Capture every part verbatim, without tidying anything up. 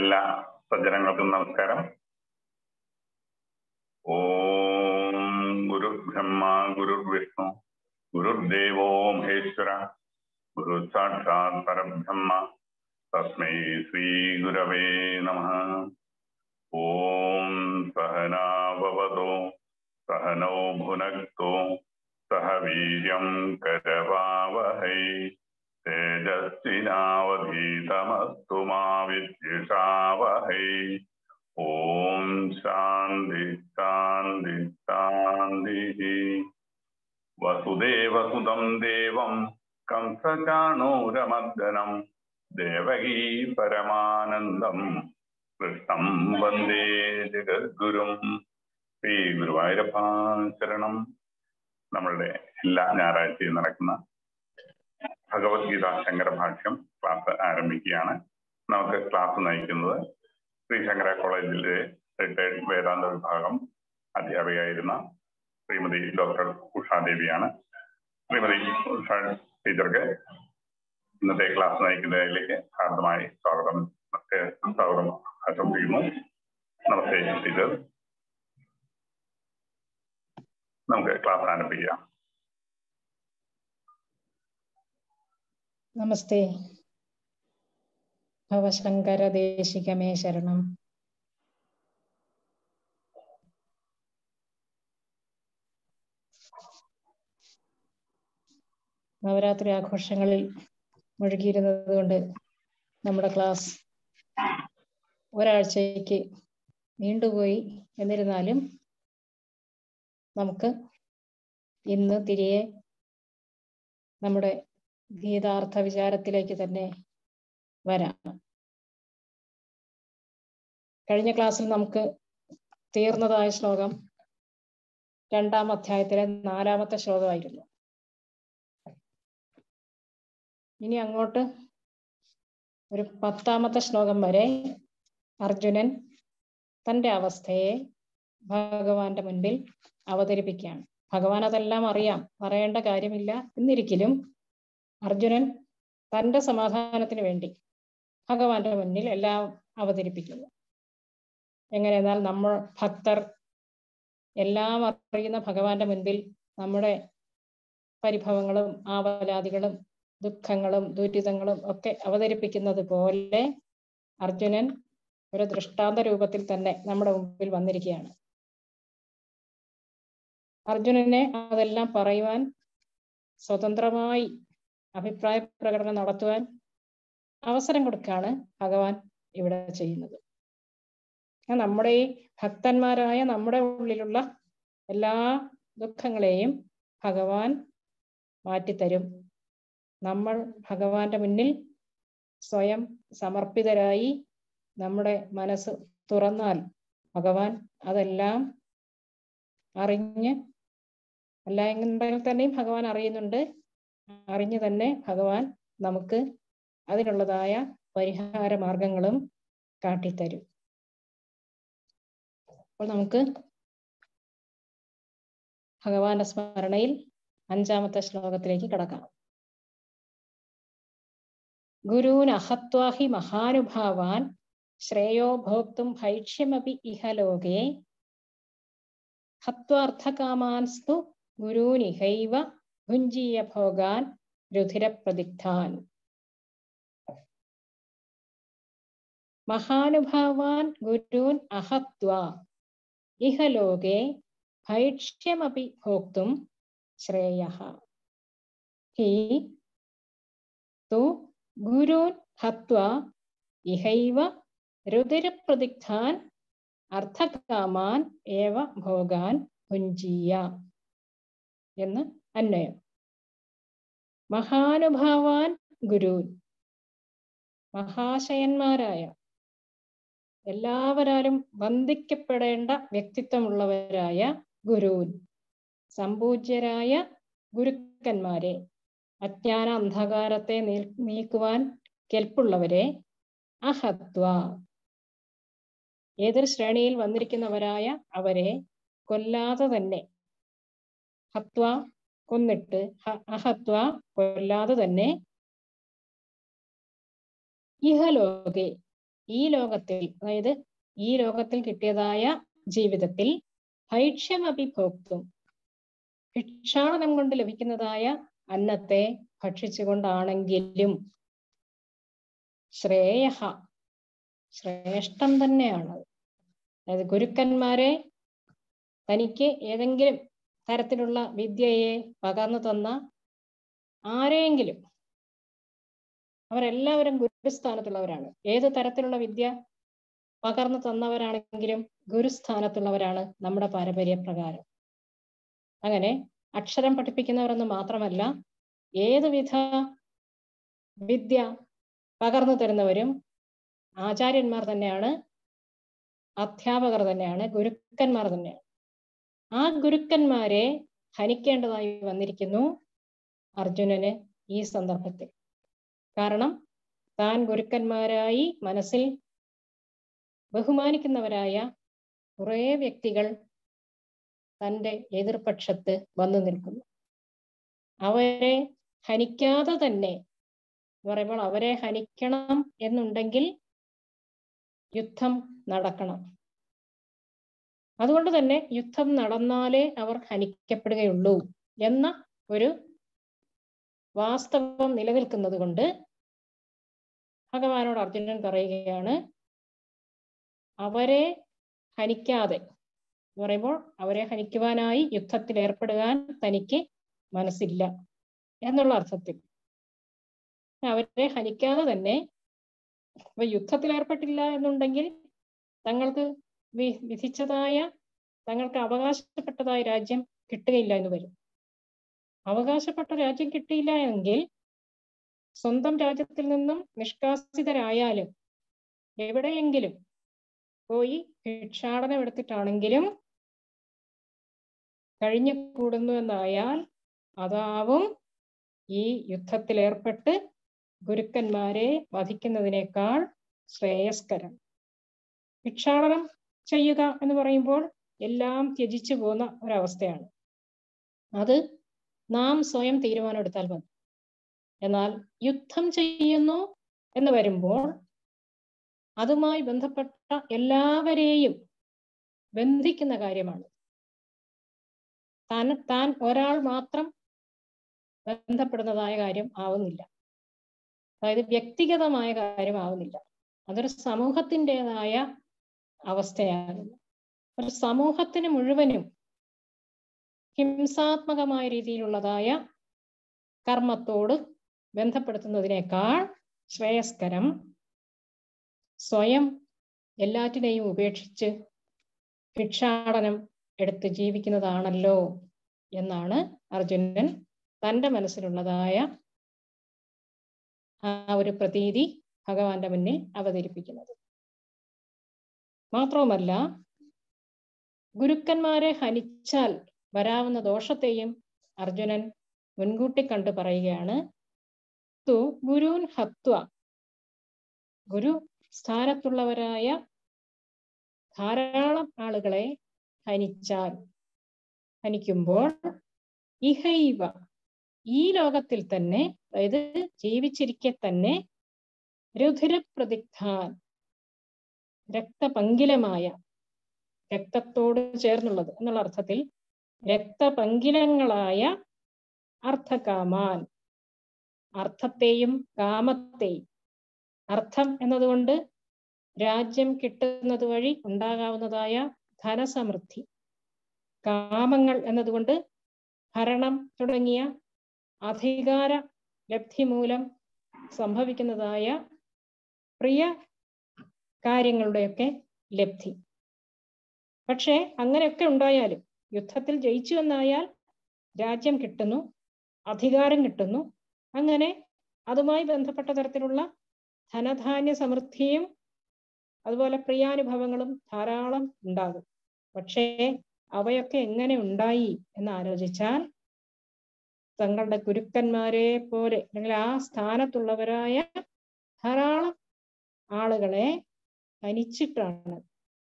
എല്ലാ സജ്ജനങ്ങൾക്കും നമസ്കാരം. ഓം ഗുരു ബ്രഹ്മ ഗുരു വിഷ്ണു ഗുരുദേവോ മഹേശ്വര ഗുരു സാക്ഷാത് പരബ്രഹ്മ തസ്മൈ ശ്രീ ഗുരവേ നമഃ. ഓം സഹനാവവതോ സഹനോ ഭുനക്തോ സഹ വീര്യം കരവാവഹൈ തേജസ്വിനാവധീതമസ്തു മാ വിദ്വിഷാവഹൈ. ഓം ശാന്തി ശാന്തി ശാന്തി. വസുദേവസുതം ദേവം കംസചാണൂരമർദ്ദനം ദേവകീ പരമാനന്ദം കൃഷ്ണം വന്ദേ ജഗദ്ഗുരും. ശ്രീ ഗുരുവായൂരപ്പ ശരണം. നമ്മളുടെ എല്ലാ ഞായറാഴ്ചയും നടക്കുന്ന ഭഗവത്ഗീത ശങ്കരഭാഷ്യം ക്ലാസ് ആരംഭിക്കുകയാണ്. നമുക്ക് ക്ലാസ് നയിക്കുന്നത് ശ്രീ ശങ്കര കോളേജിലെ റിട്ടയർഡ് വേദാന്ത വിഭാഗം അധ്യാപികയായിരുന്ന ശ്രീമതി ഡോക്ടർ ഉഷാദേവിയാണ്. ശ്രീമതി ഉഷ ടീച്ചർക്ക് ഇന്നത്തെ ക്ലാസ് നയിക്കുന്നതിലേക്ക് ഹാർദമായി സ്വാഗതം സ്വാഗതം ആശംസിക്കുന്നു. നമസ്തേ ടീച്ചർ. നമുക്ക് ക്ലാസ് ആരംഭിക്കാം. നമസ്തേ. ഭവശങ്കര ദേശികമേ ശരണം. നവരാത്രി ആഘോഷങ്ങളിൽ മുഴുകിയിരുന്നത് കൊണ്ട് നമ്മുടെ ക്ലാസ് ഒരാഴ്ചയ്ക്ക് നീണ്ടുപോയി. എന്നിരുന്നാലും നമുക്ക് ഇന്ന് തിരികെ നമ്മുടെ ഗീതാർത്ഥ വിചാരത്തിലേക്ക് തന്നെ വരാം. കഴിഞ്ഞ ക്ലാസ്സിൽ നമുക്ക് തീർന്നതായ ശ്ലോകം രണ്ടാം അധ്യായത്തിലെ നാലാമത്തെ ശ്ലോകമായിരുന്നു. ഇനി അങ്ങോട്ട് ഒരു പത്താമത്തെ ശ്ലോകം വരെ അർജുനൻ തൻ്റെ അവസ്ഥയെ ഭഗവാന്റെ മുൻപിൽ അവതരിപ്പിക്കുകയാണ്. ഭഗവാൻ അതെല്ലാം അറിയാം, പറയേണ്ട കാര്യമില്ല. എന്നിരിക്കലും അർജുനൻ തൻ്റെ സമാധാനത്തിന് വേണ്ടി ഭഗവാന്റെ മുന്നിൽ എല്ലാം അവതരിപ്പിക്കുന്നു. എങ്ങനെയെന്നാൽ നമ്മൾ ഭക്തർ എല്ലാം അറിയുന്ന ഭഗവാന്റെ മുൻപിൽ നമ്മുടെ പരിഭവങ്ങളും ആവലാദികളും ദുഃഖങ്ങളും ദുരിതങ്ങളും ഒക്കെ അവതരിപ്പിക്കുന്നത് പോലെ അർജുനൻ ഒരു ദൃഷ്ടാന്ത രൂപത്തിൽ തന്നെ നമ്മുടെ മുമ്പിൽ വന്നിരിക്കുകയാണ്. അർജുനനെ അതെല്ലാം പറയുവാൻ, സ്വതന്ത്രമായി അഭിപ്രായ പ്രകടനം നടത്തുവാൻ അവസരം കൊടുക്കുകയാണ് ഭഗവാൻ ഇവിടെ ചെയ്യുന്നത്. നമ്മുടെ ഈ ഭക്തന്മാരായ നമ്മുടെ ഉള്ളിലുള്ള എല്ലാ ദുഃഖങ്ങളെയും ഭഗവാൻ മാറ്റിത്തരും. നമ്മൾ ഭഗവാന്റെ മുന്നിൽ സ്വയം സമർപ്പിതരായി നമ്മുടെ മനസ്സ് തുറന്നാൽ ഭഗവാൻ അതെല്ലാം അറിഞ്ഞ്, അല്ല എന്നുണ്ടെങ്കിൽ തന്നെയും ഭഗവാൻ അറിയുന്നുണ്ട്, അറിഞ്ഞു തന്നെ ഭഗവാൻ നമുക്ക് അതിനുള്ളതായ പരിഹാര മാർഗങ്ങളും കാട്ടിത്തരും. അപ്പോൾ നമുക്ക് ഭഗവാന്റെ സ്മരണയിൽ അഞ്ചാമത്തെ ശ്ലോകത്തിലേക്ക് കടക്കാം. ഗുരൂൻ അഹത്വാഹി മഹാനുഭാവാൻ ശ്രേയോ ഭോക്തും ഭൈക്ഷ്യമപി ഇഹലോകേ ഹത്വാർത്ഥകാമാൻസ്തു ഗുരൂനിഹൈവ ഭുഞ്ജീയ ഭോഗാൻ രുധിരപ്രദിഗ്ധാൻ. മഹാനുഭാവാൻ ഗുരൂൻ അഹത്വാ ഇഹലോകേ ഭൈക്ഷ്യമപി ഭോക്തും ശ്രേയഃ ഹി തു ഗുരൂൻ ഹത്വാ ഇഹൈവ രുധിരപ്രദിഗ്ധാൻ അർത്ഥകാമാൻ ഏവ ഭോഗാൻ ഭുഞ്ജീയ എന്ന് അന്വയം. മഹാനുഭാവാൻ ഗുരൂൻ, മഹാശയന്മാരായ എല്ലാവരാലും വന്ദിക്കപ്പെടേണ്ട വ്യക്തിത്വമുള്ളവരായ ഗുരൂൻ, സംപൂജ്യരായ ഗുരുക്കന്മാരെ, അജ്ഞാന അന്ധകാരത്തെ നീക്കുവാൻ കെൽപ്പുള്ളവരെ, അഹത്വ ഏതൊരു ശ്രേണിയിൽ വന്നിരിക്കുന്നവരായ അവരെ കൊല്ലാതെ തന്നെ, ഹത്വ കൊന്നിട്ട്, അഹത്വ കൊല്ലാതെ തന്നെ, ഇഹലോകെ ഈ ലോകത്തിൽ, അതായത് ഈ ലോകത്തിൽ കിട്ടിയതായ ജീവിതത്തിൽ ഭൈക്ഷ്യമഭിഭോക്തും, ഭിക്ഷാടനം കൊണ്ട് ലഭിക്കുന്നതായ അന്നത്തെ ഭക്ഷിച്ചുകൊണ്ടാണെങ്കിലും ശ്രേയ, ശ്രേഷ്ഠം തന്നെയാണ്. അതായത് ഗുരുക്കന്മാരെ തനിക്ക് ഏതെങ്കിലും തരത്തിലുള്ള വിദ്യയെ പകർന്നു തന്ന ആരെയെങ്കിലും, അവരെല്ലാവരും ഗുരുസ്ഥാനത്തുള്ളവരാണ്. ഏത് തരത്തിലുള്ള വിദ്യ പകർന്നു തന്നവരാണെങ്കിലും ഗുരുസ്ഥാനത്തുള്ളവരാണ് നമ്മുടെ പാരമ്പര്യപ്രകാരം. അങ്ങനെ അക്ഷരം പഠിപ്പിക്കുന്നവരെന്ന് മാത്രമല്ല, ഏതുവിധ വിദ്യ പകർന്നു തരുന്നവരും ആചാര്യന്മാർ തന്നെയാണ്, അധ്യാപകർ തന്നെയാണ്, ഗുരുക്കന്മാർ തന്നെയാണ്. ആ ഗുരുക്കന്മാരെ ഹനിക്കേണ്ടതായി വന്നിരിക്കുന്നു അർജുനന് ഈ സന്ദർഭത്തിൽ. കാരണം താൻ ഗുരുക്കന്മാരായി മനസ്സിൽ ബഹുമാനിക്കുന്നവരായ കുറേ വ്യക്തികൾ തൻ്റെ എതിർപക്ഷത്ത് വന്നു നിൽക്കുന്നു. അവരെ ഹനിക്കാതെ തന്നെ പറയുമ്പോൾ, അവരെ ഹനിക്കണം എന്നുണ്ടെങ്കിൽ യുദ്ധം നടക്കണം. അതുകൊണ്ട് തന്നെ യുദ്ധം നടന്നാലേ അവർ ഹനിക്കപ്പെടുകയുള്ളൂ എന്ന ഒരു വാസ്തവം നിലനിൽക്കുന്നത് കൊണ്ട് ഭഗവാനോട് അർജുനൻ പറയുകയാണ്, അവരെ ഹനിക്കാതെ എന്ന് പറയുമ്പോൾ അവരെ ഹനിക്കുവാനായി യുദ്ധത്തിൽ ഏർപ്പെടുവാൻ തനിക്ക് മനസ്സില്ല എന്നുള്ള അർത്ഥത്തിൽ. അവരെ ഹനിക്കാതെ തന്നെ, അപ്പൊ യുദ്ധത്തിൽ ഏർപ്പെട്ടില്ല എന്നുണ്ടെങ്കിൽ തങ്ങൾക്ക് വി വിധിച്ചതായ തങ്ങൾക്ക് അവകാശപ്പെട്ടതായ രാജ്യം കിട്ടുകയില്ല എന്ന് വരും. അവകാശപ്പെട്ട രാജ്യം കിട്ടിയില്ല എങ്കിൽ സ്വന്തം രാജ്യത്തിൽ നിന്നും നിഷ്കാസിതരായാലും എവിടെയെങ്കിലും പോയി ഭിക്ഷാടനം എടുത്തിട്ടാണെങ്കിലും കഴിഞ്ഞു കൂടുന്നു എന്നായാൽ അതാവും ഈ യുദ്ധത്തിൽ ഏർപ്പെട്ട് ഗുരുക്കന്മാരെ വധിക്കുന്നതിനേക്കാൾ ശ്രേയസ്കരം. ഭിക്ഷാടനം ചെയ്യുക എന്ന് പറയുമ്പോൾ എല്ലാം ത്യജിച്ചു പോകുന്ന ഒരവസ്ഥയാണ്. അത് നാം സ്വയം തീരുമാനം എടുത്താൽ മതി. എന്നാൽ യുദ്ധം ചെയ്യുന്നു എന്ന് വരുമ്പോൾ അതുമായി ബന്ധപ്പെട്ട എല്ലാവരെയും ബന്ധിക്കുന്ന കാര്യമാണ്. താൻ താൻ ഒരാൾ മാത്രം ബന്ധപ്പെടുന്നതായ കാര്യം ആവുന്നില്ല. അതായത് വ്യക്തിഗതമായ കാര്യമാവുന്നില്ല. അതൊരു സമൂഹത്തിൻ്റെതായ അവസ്ഥയാകുന്നു. ഒരു സമൂഹത്തിന് മുഴുവനും ഹിംസാത്മകമായ രീതിയിലുള്ളതായ കർമ്മത്തോട് ബന്ധപ്പെടുത്തുന്നതിനേക്കാൾ ശ്രേയസ്കരം സ്വയം എല്ലാറ്റിനെയും ഉപേക്ഷിച്ച് ഭിക്ഷാടനം എടുത്ത് ജീവിക്കുന്നതാണല്ലോ എന്നാണ് അർജുനൻ തൻ്റെ മനസ്സിലുള്ളതായ ആ ഒരു പ്രതീതി ഭഗവാന്റെ മുന്നിൽ അവതരിപ്പിക്കുന്നത്. മാത്രവുമല്ല, ഗുരുക്കന്മാരെ ഹനിച്ചാൽ വരാവുന്ന ദോഷത്തെയും അർജുനൻ മുൻകൂട്ടി കണ്ടു പറയുകയാണ്. തു ഗുരുൻ ഹത്വ, ഗുരു സ്ഥാനത്തുള്ളവരായ ധാരാളം ആളുകളെ ഹനിച്ചാൽ, ഹനിക്കുമ്പോൾ ഇഹൈവ, ഈ ലോകത്തിൽ തന്നെ, അതായത് ജീവിച്ചിരിക്കെ തന്നെ, രുധിരപ്രതിഗ്ധാൻ, രക്തപങ്കിലമായ, രക്തത്തോട് ചേർന്നുള്ളത് എന്നുള്ള അർത്ഥത്തിൽ രക്തപങ്കിലങ്ങളായ അർത്ഥകാമാൻ, അർത്ഥത്തെയും കാമത്തെയും, അർത്ഥം എന്നതുകൊണ്ട് രാജ്യം കിട്ടുന്നത് വഴി ഉണ്ടാകാവുന്നതായ ധനസമൃദ്ധി, കാമങ്ങൾ എന്നതുകൊണ്ട് ഭരണം തുടങ്ങിയ അധികാര ലബ്ധി മൂലം സംഭവിക്കുന്നതായ പ്രിയ കാര്യങ്ങളുടെയൊക്കെ ലബ്ധി. പക്ഷേ അങ്ങനെയൊക്കെ ഉണ്ടായാലും യുദ്ധത്തിൽ ജയിച്ചു എന്നായാൽ രാജ്യം കിട്ടുന്നു, അധികാരം കിട്ടുന്നു, അങ്ങനെ അതുമായി ബന്ധപ്പെട്ട തരത്തിലുള്ള ധനധാന്യ സമൃദ്ധിയും അതുപോലെ പ്രിയാനുഭവങ്ങളും ധാരാളം ഉണ്ടാകും. പക്ഷേ അവയൊക്കെ എങ്ങനെ ഉണ്ടായി എന്ന് ആലോചിച്ചാൽ തങ്ങളുടെ ഗുരുക്കന്മാരെ പോലെ അല്ലെങ്കിൽ ആ സ്ഥാനത്തുള്ളവരായ ധാരാളം ആളുകളെ ഹനിച്ചിട്ടാണ്,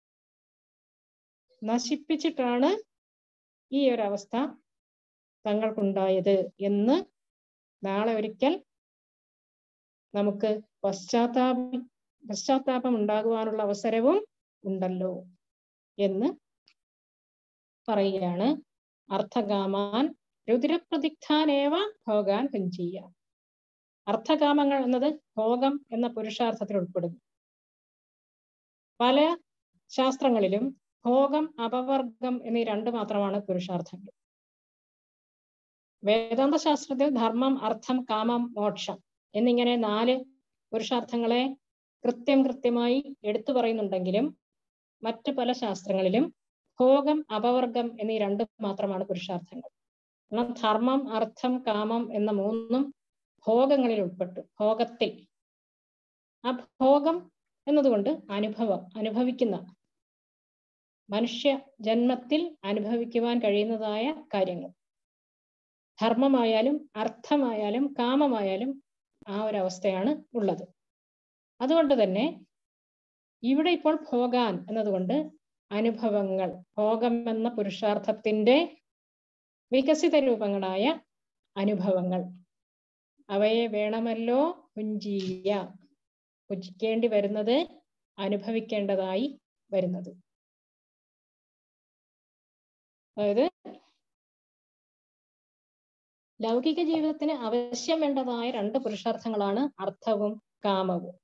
നശിപ്പിച്ചിട്ടാണ് ഈ ഒരവസ്ഥ തങ്ങൾക്കുണ്ടായത് എന്ന് നാളെ ഒരിക്കൽ നമുക്ക് പശ്ചാത്താപി പശ്ചാത്താപം ഉണ്ടാകുവാനുള്ള അവസരവും ഉണ്ടല്ലോ എന്ന് പറയുകയാണ്. അർത്ഥകാമാൻ രുതിരപ്രതിഗ്ധാനേവ ഭോഗാൻ ഭഞ്ജീയ. അർത്ഥകാമങ്ങൾ എന്നത് ഭോഗം എന്ന പുരുഷാർത്ഥത്തിൽ ഉൾപ്പെടുന്നു. പല ശാസ്ത്രങ്ങളിലും ഭോഗം, അപവർഗം എന്നീ രണ്ട് മാത്രമാണ് പുരുഷാർത്ഥങ്ങൾ. വേദാന്ത ശാസ്ത്രത്തിൽ ധർമ്മം, അർത്ഥം, കാമം, മോക്ഷം എന്നിങ്ങനെ നാല് പുരുഷാർത്ഥങ്ങളെ കൃത്യം കൃത്യമായി എടുത്തു പറയുന്നുണ്ടെങ്കിലും മറ്റ് പല ശാസ്ത്രങ്ങളിലും ഭോഗം, അപവർഗം എന്നീ രണ്ട് മാത്രമാണ് പുരുഷാർത്ഥങ്ങൾ. എന്നാൽ ധർമ്മം, അർത്ഥം, കാമം എന്ന മൂന്നും ഭോഗങ്ങളിൽ ഉൾപ്പെട്ടു. ഭോഗത്തിൽ, ആ ഭോഗം എന്നതുകൊണ്ട് അനുഭവം, അനുഭവിക്കുന്ന, മനുഷ്യ ജന്മത്തിൽ അനുഭവിക്കുവാൻ കഴിയുന്നതായ കാര്യങ്ങൾ. ധർമ്മമായാലും അർത്ഥമായാലും കാമമായാലും ആ ഒരവസ്ഥയാണ് ഉള്ളത്. അതുകൊണ്ട് തന്നെ ഇവിടെ ഇപ്പോൾ ഭോഗാൻ എന്നതുകൊണ്ട് അനുഭവങ്ങൾ, ഭോഗം എന്ന പുരുഷാർത്ഥത്തിന്റെ വികസിത രൂപങ്ങളായ അനുഭവങ്ങൾ, അവയെ വേണമല്ലോ ഭുഞ്ജീയ, ഭുജിക്കേണ്ടി വരുന്നത്, അനുഭവിക്കേണ്ടതായി വരുന്നത്. അതായത് ലൗകിക ജീവിതത്തിന് ആവശ്യം വേണ്ടതായ രണ്ട് പുരുഷാർത്ഥങ്ങളാണ് അർത്ഥവും കാമവും.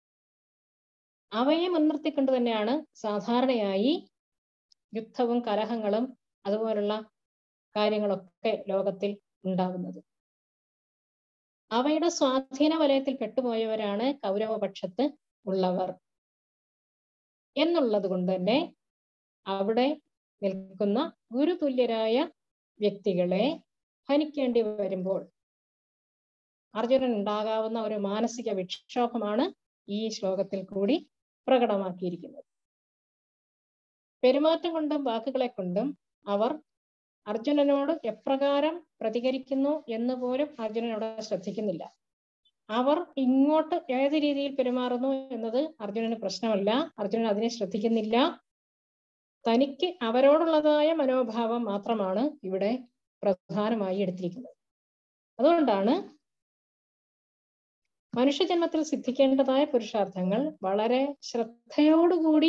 അവയെ മുൻനിർത്തിക്കൊണ്ട് തന്നെയാണ് സാധാരണയായി യുദ്ധവും കലഹങ്ങളും അതുപോലുള്ള കാര്യങ്ങളൊക്കെ ലോകത്തിൽ ഉണ്ടാകുന്നത്. അവയുടെ സ്വാധീന വലയത്തിൽ പെട്ടുപോയവരാണ് കൗരവപക്ഷത്ത് ഉള്ളവർ എന്നുള്ളത് കൊണ്ട് തന്നെ അവിടെ നിൽക്കുന്ന ഗുരുതുല്യരായ വ്യക്തികളെ ഹനിക്കേണ്ടി വരുമ്പോൾ അർജുനൻ ഉണ്ടാകാവുന്ന ഒരു മാനസിക വിക്ഷോഭമാണ് ഈ ശ്ലോകത്തിൽ കൂടി പ്രകടമാക്കിയിരിക്കുന്നത്. പെരുമാറ്റം കൊണ്ടും വാക്കുകളെ കൊണ്ടും അവർ അർജുനനോട് എപ്രകാരം പ്രതികരിക്കുന്നു എന്ന് പോലും അർജുനനോട് ശ്രദ്ധിക്കുന്നില്ല. അവർ ഇങ്ങോട്ട് ഏത് രീതിയിൽ പെരുമാറുന്നു എന്നത് അർജുനന് പ്രശ്നമല്ല. അർജുനൻ അതിനെ ശ്രദ്ധിക്കുന്നില്ല. തനിക്ക് അവരോടുള്ളതായ മനോഭാവം മാത്രമാണ് ഇവിടെ പ്രധാനമായി എടുത്തിരിക്കുന്നത്. അതുകൊണ്ടാണ് മനുഷ്യജന്മത്തിൽ സിദ്ധിക്കേണ്ടതായ പുരുഷാർത്ഥങ്ങൾ വളരെ ശ്രദ്ധയോടുകൂടി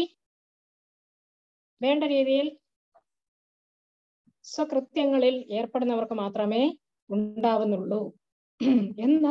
വേണ്ട രീതിയിൽ സ്വകൃത്യങ്ങളിൽ ഏർപ്പെടുന്നവർക്ക് മാത്രമേ ഉണ്ടാവുന്നുള്ളൂ എന്ന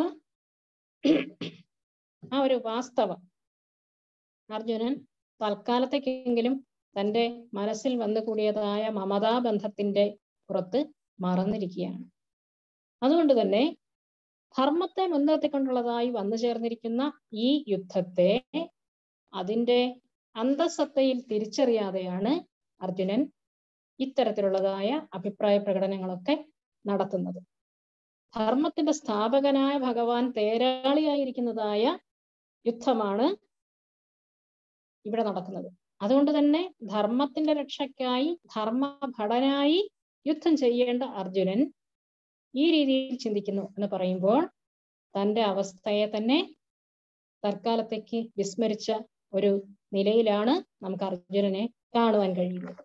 ആ ഒരു വാസ്തവം അർജുനൻ തൽക്കാലത്തേക്കെങ്കിലും തൻ്റെ മനസ്സിൽ വന്നുകൂടിയതായ മമതാബന്ധത്തിന്റെ പുറത്ത് മറന്നിരിക്കുകയാണ്. അതുകൊണ്ട് തന്നെ ധർമ്മത്തെ മുൻനിർത്തിക്കൊണ്ടുള്ളതായി വന്നു ചേർന്നിരിക്കുന്ന ഈ യുദ്ധത്തെ അതിൻ്റെ അന്തസത്തയിൽ തിരിച്ചറിയാതെയാണ് അർജുനൻ ഇത്തരത്തിലുള്ളതായ അഭിപ്രായ പ്രകടനങ്ങളൊക്കെ നടത്തുന്നത്. ധർമ്മത്തിന്റെ സ്ഥാപകനായ ഭഗവാൻ തേരാളിയായിരിക്കുന്നതായ യുദ്ധമാണ് ഇവിടെ നടക്കുന്നത്. അതുകൊണ്ട് തന്നെ ധർമ്മത്തിന്റെ രക്ഷയ്ക്കായി ധർമ്മഭടനായി യുദ്ധം ചെയ്യേണ്ട അർജുനൻ ഈ രീതിയിൽ ചിന്തിക്കുന്നു എന്ന് പറയുമ്പോൾ തൻ്റെ അവസ്ഥയെ തന്നെ തൽക്കാലത്തേക്ക് വിസ്മരിച്ച ഒരു നിലയിലാണ് നമുക്ക് അർജുനനെ കാണുവാൻ കഴിയുന്നത്.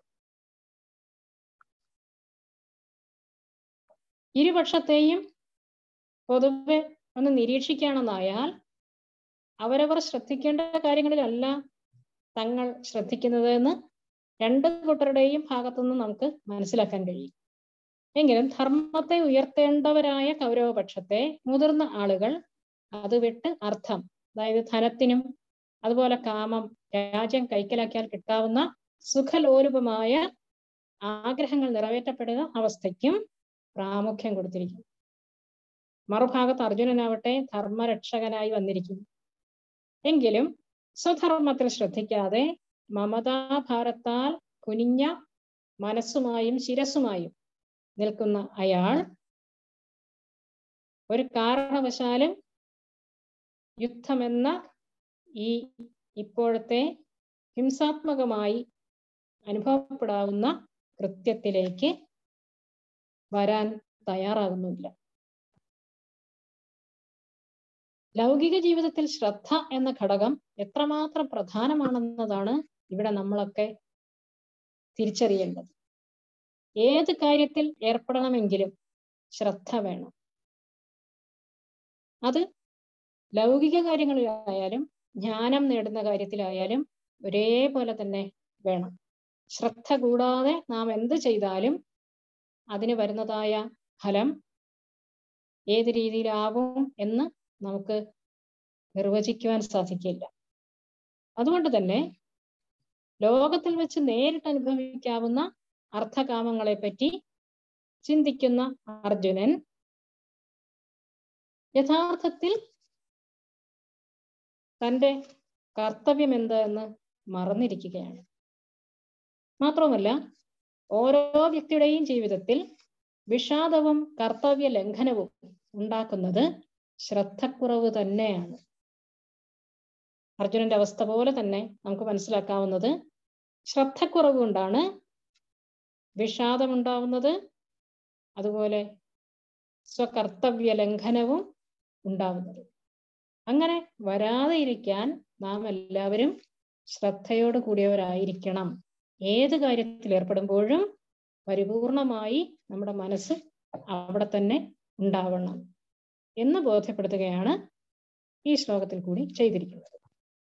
ഇരുപക്ഷത്തെയും പൊതുവെ ഒന്ന് നിരീക്ഷിക്കുകയാണെന്നായാൽ അവരവർ ശ്രദ്ധിക്കേണ്ട കാര്യങ്ങളിലല്ല തങ്ങൾ ശ്രദ്ധിക്കുന്നത് എന്ന് രണ്ട് കൂട്ടരുടെയും ഭാഗത്തുനിന്ന് നമുക്ക് മനസ്സിലാക്കാൻ കഴിയും. എങ്കിലും ധർമ്മത്തെ ഉയർത്തേണ്ടവരായ കൗരവപക്ഷത്തെ മുതിർന്ന ആളുകൾ അത് വിട്ട് അർത്ഥം, അതായത് ധനത്തിനും അതുപോലെ കാമം, രാജ്യം കൈക്കലാക്കിയാൽ കിട്ടാവുന്ന സുഖലോലുപമായ ആഗ്രഹങ്ങൾ നിറവേറ്റപ്പെടുന്ന അവസ്ഥയ്ക്കും പ്രാമുഖ്യം കൊടുത്തിരിക്കുന്നു. മറുഭാഗത്ത് അർജുനനാവട്ടെ ധർമ്മരക്ഷകനായി വന്നിരിക്കുന്നു. എങ്കിലും സ്വധർമ്മത്തിൽ ശ്രദ്ധിക്കാതെ മമതാഭാരത്താൽ കുനിഞ്ഞ മനസ്സുമായും ശിരസുമായും നിൽക്കുന്ന അയാൾ ഒരു കാരണവശാലും യുദ്ധമെന്ന ഈ ഇപ്പോഴത്തെ ഹിംസാത്മകമായി അനുഭവപ്പെടാവുന്ന കൃത്യത്തിലേക്ക് വരാൻ തയ്യാറാകുന്നില്ല. ലൗകിക ജീവിതത്തിൽ ശ്രദ്ധ എന്ന ഘടകം എത്രമാത്രം പ്രധാനമാണെന്നതാണ് ഇവിടെ നമ്മളൊക്കെ തിരിച്ചറിയേണ്ടത്. ഏത് കാര്യത്തിൽ ഏർപ്പെടണമെങ്കിലും ശ്രദ്ധ വേണം. അത് ലൗകിക കാര്യങ്ങളിലായാലും ജ്ഞാനം നേടുന്ന കാര്യത്തിലായാലും ഒരേപോലെ തന്നെ വേണം. ശ്രദ്ധ കൂടാതെ നാം എന്ത് ചെയ്താലും അതിന് വരുന്നതായ ഫലം ഏത് രീതിയിലാവും എന്ന് നമുക്ക് നിർവചിക്കുവാൻ സാധിക്കില്ല. അതുകൊണ്ട് തന്നെ ലോകത്തിൽ വെച്ച് നേരിട്ട് അനുഭവിക്കാവുന്ന അർത്ഥകാമങ്ങളെ പറ്റി ചിന്തിക്കുന്ന അർജുനൻ യഥാർത്ഥത്തിൽ തൻ്റെ കർത്തവ്യം എന്ത് എന്ന് മറന്നിരിക്കുകയാണ്. മാത്രവുമല്ല, ഓരോ വ്യക്തിയുടെയും ജീവിതത്തിൽ വിഷാദവും കർത്തവ്യ ലംഘനവും ഉണ്ടാക്കുന്നത് ശ്രദ്ധക്കുറവ് തന്നെയാണ്. അർജുനന്റെ അവസ്ഥ പോലെ തന്നെ നമുക്ക് മനസ്സിലാക്കാവുന്നത് ശ്രദ്ധക്കുറവ് കൊണ്ടാണ് വിഷാദമുണ്ടാവുന്നത്, അതുപോലെ സ്വകർത്തവ്യ ലംഘനവും ഉണ്ടാവുന്നത്. അങ്ങനെ വരാതെ ഇരിക്കാൻ നാം എല്ലാവരും ശ്രദ്ധയോട് കൂടിയവരായിരിക്കണം. ഏത് കാര്യത്തിൽ ഏർപ്പെടുമ്പോഴും പരിപൂർണമായി നമ്മുടെ മനസ്സ് അവിടെ തന്നെ ഉണ്ടാവണം എന്ന് ബോധ്യപ്പെടുത്തുകയാണ് ഈ ശ്ലോകത്തിൽ കൂടി ചെയ്തിരിക്കുന്നത്.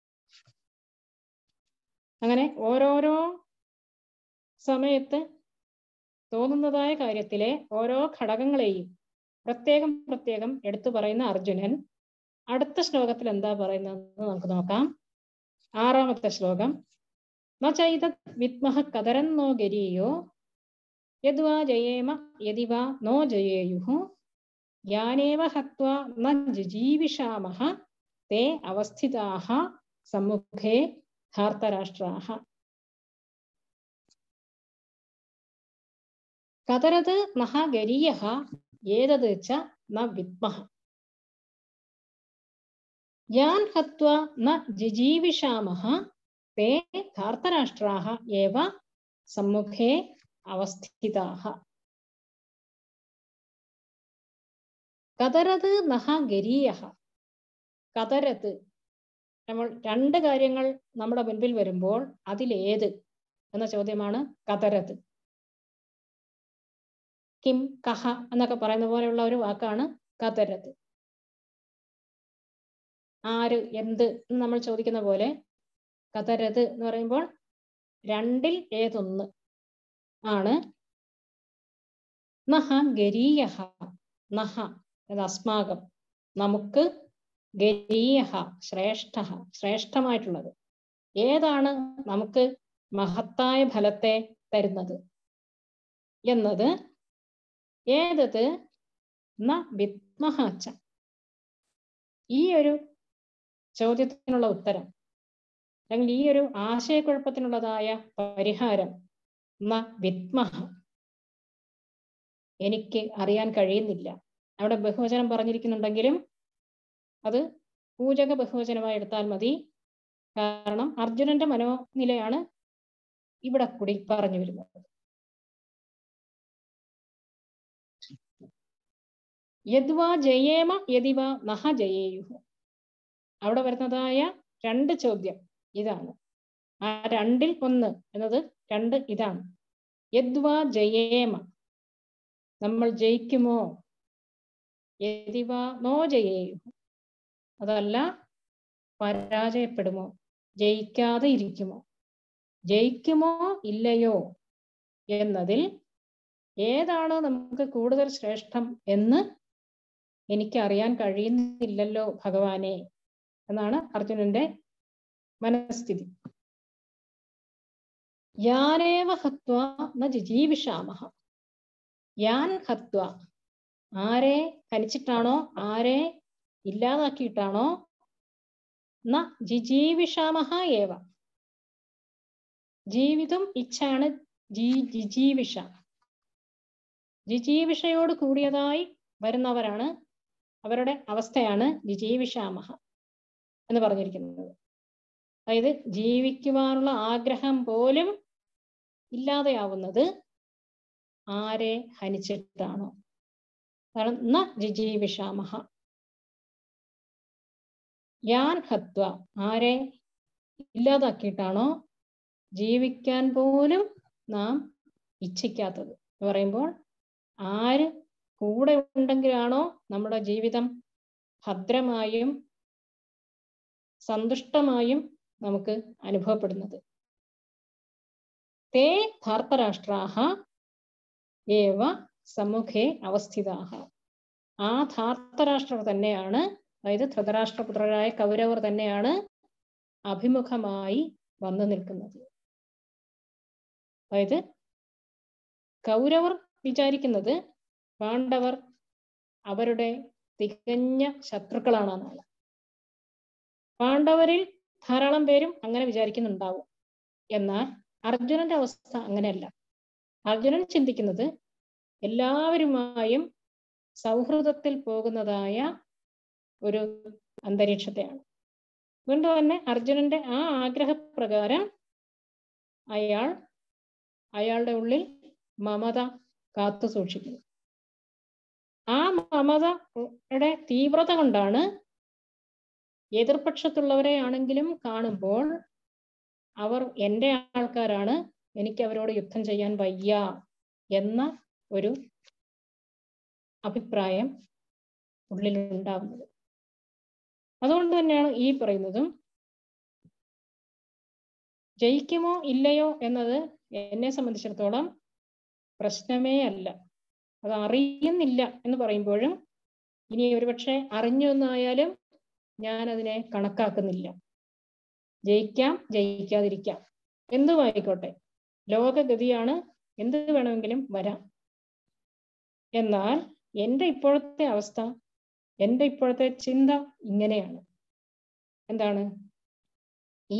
അങ്ങനെ ഓരോരോ സമയത്ത് തോന്നുന്നതായ കാര്യത്തിലെ ഓരോ ഘടകങ്ങളെയും പ്രത്യേകം പ്രത്യേകം എടുത്തു പറയുന്ന അർജുനൻ അടുത്ത ശ്ലോകത്തിൽ എന്താ പറയുന്നതെന്ന് നമുക്ക് നോക്കാം. ആറാമത്തെ ശ്ലോകം. ന ചൈതത് വിദ്മഹ കതരന്നോ ഗരീയോ യദ്വാ ജയേമ യദിവാ നോ ജയേയുഃ യാനേവ ഹത്വാ ന ജിജീവിഷാമഃ തേ അവസ്ഥിതാഃ സമ്മുഖേ ധാർത്തരാഷ്ട്രാഃ. കതരത് നഃ ഗരീയഃ ഏതത് ച ന വിദ്മഃ യാൻ ഹത്വാ ന ജിജീവിഷാമഃ തേ ധാർത്തരാഷ്ട്രാഃ ഏവ സമ്മുഖേ അവസ്ഥിതാഃ. കതരത് നഃ ഗരീയഃ. കതരത്, നമ്മൾ രണ്ട് കാര്യങ്ങൾ നമ്മുടെ മുൻപിൽ വരുമ്പോൾ അതിലേത് എന്ന ചോദ്യമാണ് കതരത്. കിം കഹ എന്നൊക്കെ പറയുന്ന പോലെയുള്ള ഒരു വാക്കാണ് കതരത്. ആര്, എന്ത് എന്ന് നമ്മൾ ചോദിക്കുന്ന പോലെ കതരത് എന്ന് പറയുമ്പോൾ രണ്ടിൽ ഏതൊന്ന് ആണ്. നഹ ഗരീയഹ. നഹ അത് അസ്മാകം, നമുക്ക്. ഗരീയഹ ശ്രേഷ്ഠ, ശ്രേഷ്ഠമായിട്ടുള്ളത്. ഏതാണ് നമുക്ക് മഹത്തായ ഫലത്തെ തരുന്നത് എന്നത് ഏതത് ന വിദ്മഹ ച. ഈ ഒരു ചോദ്യത്തിനുള്ള ഉത്തരം അല്ലെങ്കിൽ ഈ ഒരു ആശയക്കുഴപ്പത്തിനുള്ളതായ പരിഹാരം ന വിദ്മഹ, എനിക്ക് അറിയാൻ കഴിയുന്നില്ല. അവിടെ ബഹുവചനം പറഞ്ഞിരിക്കുന്നുണ്ടെങ്കിലും അത് പൂജക ബഹുവചനമായി എടുത്താൽ മതി. കാരണം അർജുനന്റെ മനോനിലയാണ് ഇവിടെ കൂടി പറഞ്ഞു വരുന്നത്. യദ്വാ ജയേമ യദിവ നഹ ജയേയുഃ. അവിടെ വരുന്നതായ രണ്ട് ചോദ്യം ഇതാണ്. ആ രണ്ടിൽ ഒന്ന് എന്നത് രണ്ട് ഇതാണ്. യദ്വാ ജയേമ, നമ്മൾ ജയിക്കുമോ? യദിവ നോ ജയേയുഃ, അതല്ല പരാജയപ്പെടുമോ, ജയിക്കാതെ ഇരിക്കുമോ? ജയിക്കുമോ ഇല്ലയോ എന്നതിൽ ഏതാണ് നമുക്ക് കൂടുതൽ ശ്രേഷ്ഠം എന്ന് എനിക്ക് അറിയാൻ കഴിയുന്നില്ലല്ലോ ഭഗവാനെ എന്നാണ് അർജുനന്റെ മനസ്ഥിതി. യാനേവ ഹത്വാ ന ജിജീവിഷാമഃ. യാൻ ഹത്വാ, ആരെ ഹനിച്ചിട്ടാണോ, ആരെ ഇല്ലാതാക്കിയിട്ടാണോ, ന ജിജീവിഷാമഃ ഏവ. ജീവിതം ഇച്ഛാണ് ജി ജിജീവിഷ. ജിജീവിഷയോട് കൂടിയതായി വരുന്നവരാണ്, അവരുടെ അവസ്ഥയാണ് ജിജീവിഷാമഃ എന്ന് പറഞ്ഞിരിക്കുന്നത്. അതായത് ജീവിക്കുവാനുള്ള ആഗ്രഹം പോലും ഇല്ലാതെയാവുന്നത് ആരെ ഹനിച്ചിട്ടാണോ. കാരണം ന ജിജീവിഷാമഃ. യാൻ ഹത്വ, ആരെ ഇല്ലാതാക്കിയിട്ടാണോ ജീവിക്കാൻ പോലും നാം ഇച്ഛിക്കാത്തത് എന്ന് പറയുമ്പോൾ ആര് കൂടെ ഉണ്ടെങ്കിലാണോ നമ്മുടെ ജീവിതം ഭദ്രമായും സന്തുഷ്ടമായും നമുക്ക് അനുഭവപ്പെടുന്നത്. തേ ധാർത്തരാഷ്ട്രാഹ ഏവ സമ്മുഖേ അവസ്ഥിതാഹ. ആ ധാർത്തരാഷ്ട്രർ തന്നെയാണ്, അതായത് ധൃതരാഷ്ട്രപുത്രരായ കൗരവർ തന്നെയാണ് അഭിമുഖമായി വന്നു നിൽക്കുന്നത്. അതായത് കൗരവർ വിചാരിക്കുന്നത് പാണ്ഡവർ അവരുടെ തികഞ്ഞ ശത്രുക്കളാണെന്നാണ്. പാണ്ഡവരിൽ ധാരാളം പേരും അങ്ങനെ വിചാരിക്കുന്നുണ്ടാവും. എന്നാൽ അർജുനന്റെ അവസ്ഥ അങ്ങനെയല്ല. അർജുനൻ ചിന്തിക്കുന്നത് എല്ലാവരുമായും സൗഹൃദത്തിൽ പോകുന്നതായ ഒരു അന്തരീക്ഷത്തെയാണ്. അതുകൊണ്ട് തന്നെ അർജുനന്റെ ആ ആഗ്രഹപ്രകാരം അയാൾ അയാളുടെ ഉള്ളിൽ മമത കാത്തു സൂക്ഷിക്കുന്നു. ആ മമതയുടെ തീവ്രത കൊണ്ടാണ് എതിർപക്ഷത്തുള്ളവരെ ആണെങ്കിലും കാണുമ്പോൾ അവർ എൻ്റെ ആൾക്കാരാണ്, എനിക്ക് അവരോട് യുദ്ധം ചെയ്യാൻ വയ്യ എന്ന ഒരു അഭിപ്രായം ഉള്ളിലുണ്ടാവുന്നത്. അതുകൊണ്ട് തന്നെയാണ് ഈ പറയുന്നതും ജയിക്കുമോ ഇല്ലയോ എന്നത് എന്നെ സംബന്ധിച്ചിടത്തോളം പ്രശ്നമേ അല്ല. അത് അറിയുന്നില്ല എന്ന് പറയുമ്പോഴും ഇനി ഒരുപക്ഷെ അറിഞ്ഞു എന്നായാലും ഞാൻ അതിനെ കണക്കാക്കുന്നില്ല. ജയിക്കാം, ജയിക്കാതിരിക്കാം, എന്തുമായിക്കോട്ടെ, ലോകഗതിയാണ്, എന്ത് വേണമെങ്കിലും വരാം. എന്നാൽ എൻ്റെ ഇപ്പോഴത്തെ അവസ്ഥ, എൻ്റെ ഇപ്പോഴത്തെ ചിന്ത ഇങ്ങനെയാണ്. എന്താണ്? ഈ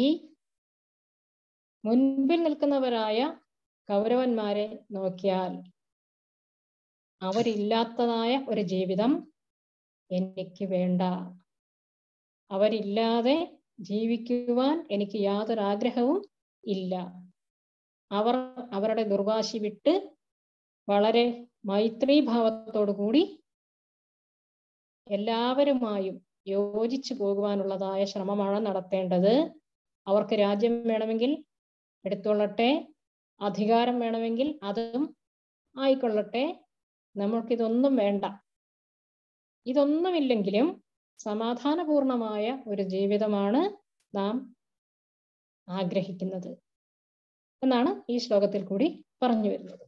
മുൻപിൽ നിൽക്കുന്നവരായ കൗരവന്മാരെ നോക്കിയാൽ അവരില്ലാത്തതായ ഒരു ജീവിതം എനിക്ക് വേണ്ട. അവരില്ലാതെ ജീവിക്കുവാൻ എനിക്ക് യാതൊരു ആഗ്രഹവും ഇല്ല. അവർ അവരുടെ ദുർവാശി വിട്ട് വളരെ മൈത്രീഭാവത്തോടു കൂടി എല്ലാവരുമായും യോജിച്ചു പോകുവാനുള്ളതായ ശ്രമമാണ് നടത്തേണ്ടത്. അവർക്ക് രാജ്യം വേണമെങ്കിൽ എടുത്തുകൊള്ളട്ടെ, അധികാരം വേണമെങ്കിൽ അതും ആയിക്കൊള്ളട്ടെ, നമ്മൾക്കിതൊന്നും വേണ്ട. ഇതൊന്നുമില്ലെങ്കിലും സമാധാനപൂർണമായ ഒരു ജീവിതമാണ് നാം ആഗ്രഹിക്കുന്നത് എന്നാണ് ഈ ശ്ലോകത്തിൽ കൂടി പറഞ്ഞു വരുന്നത്.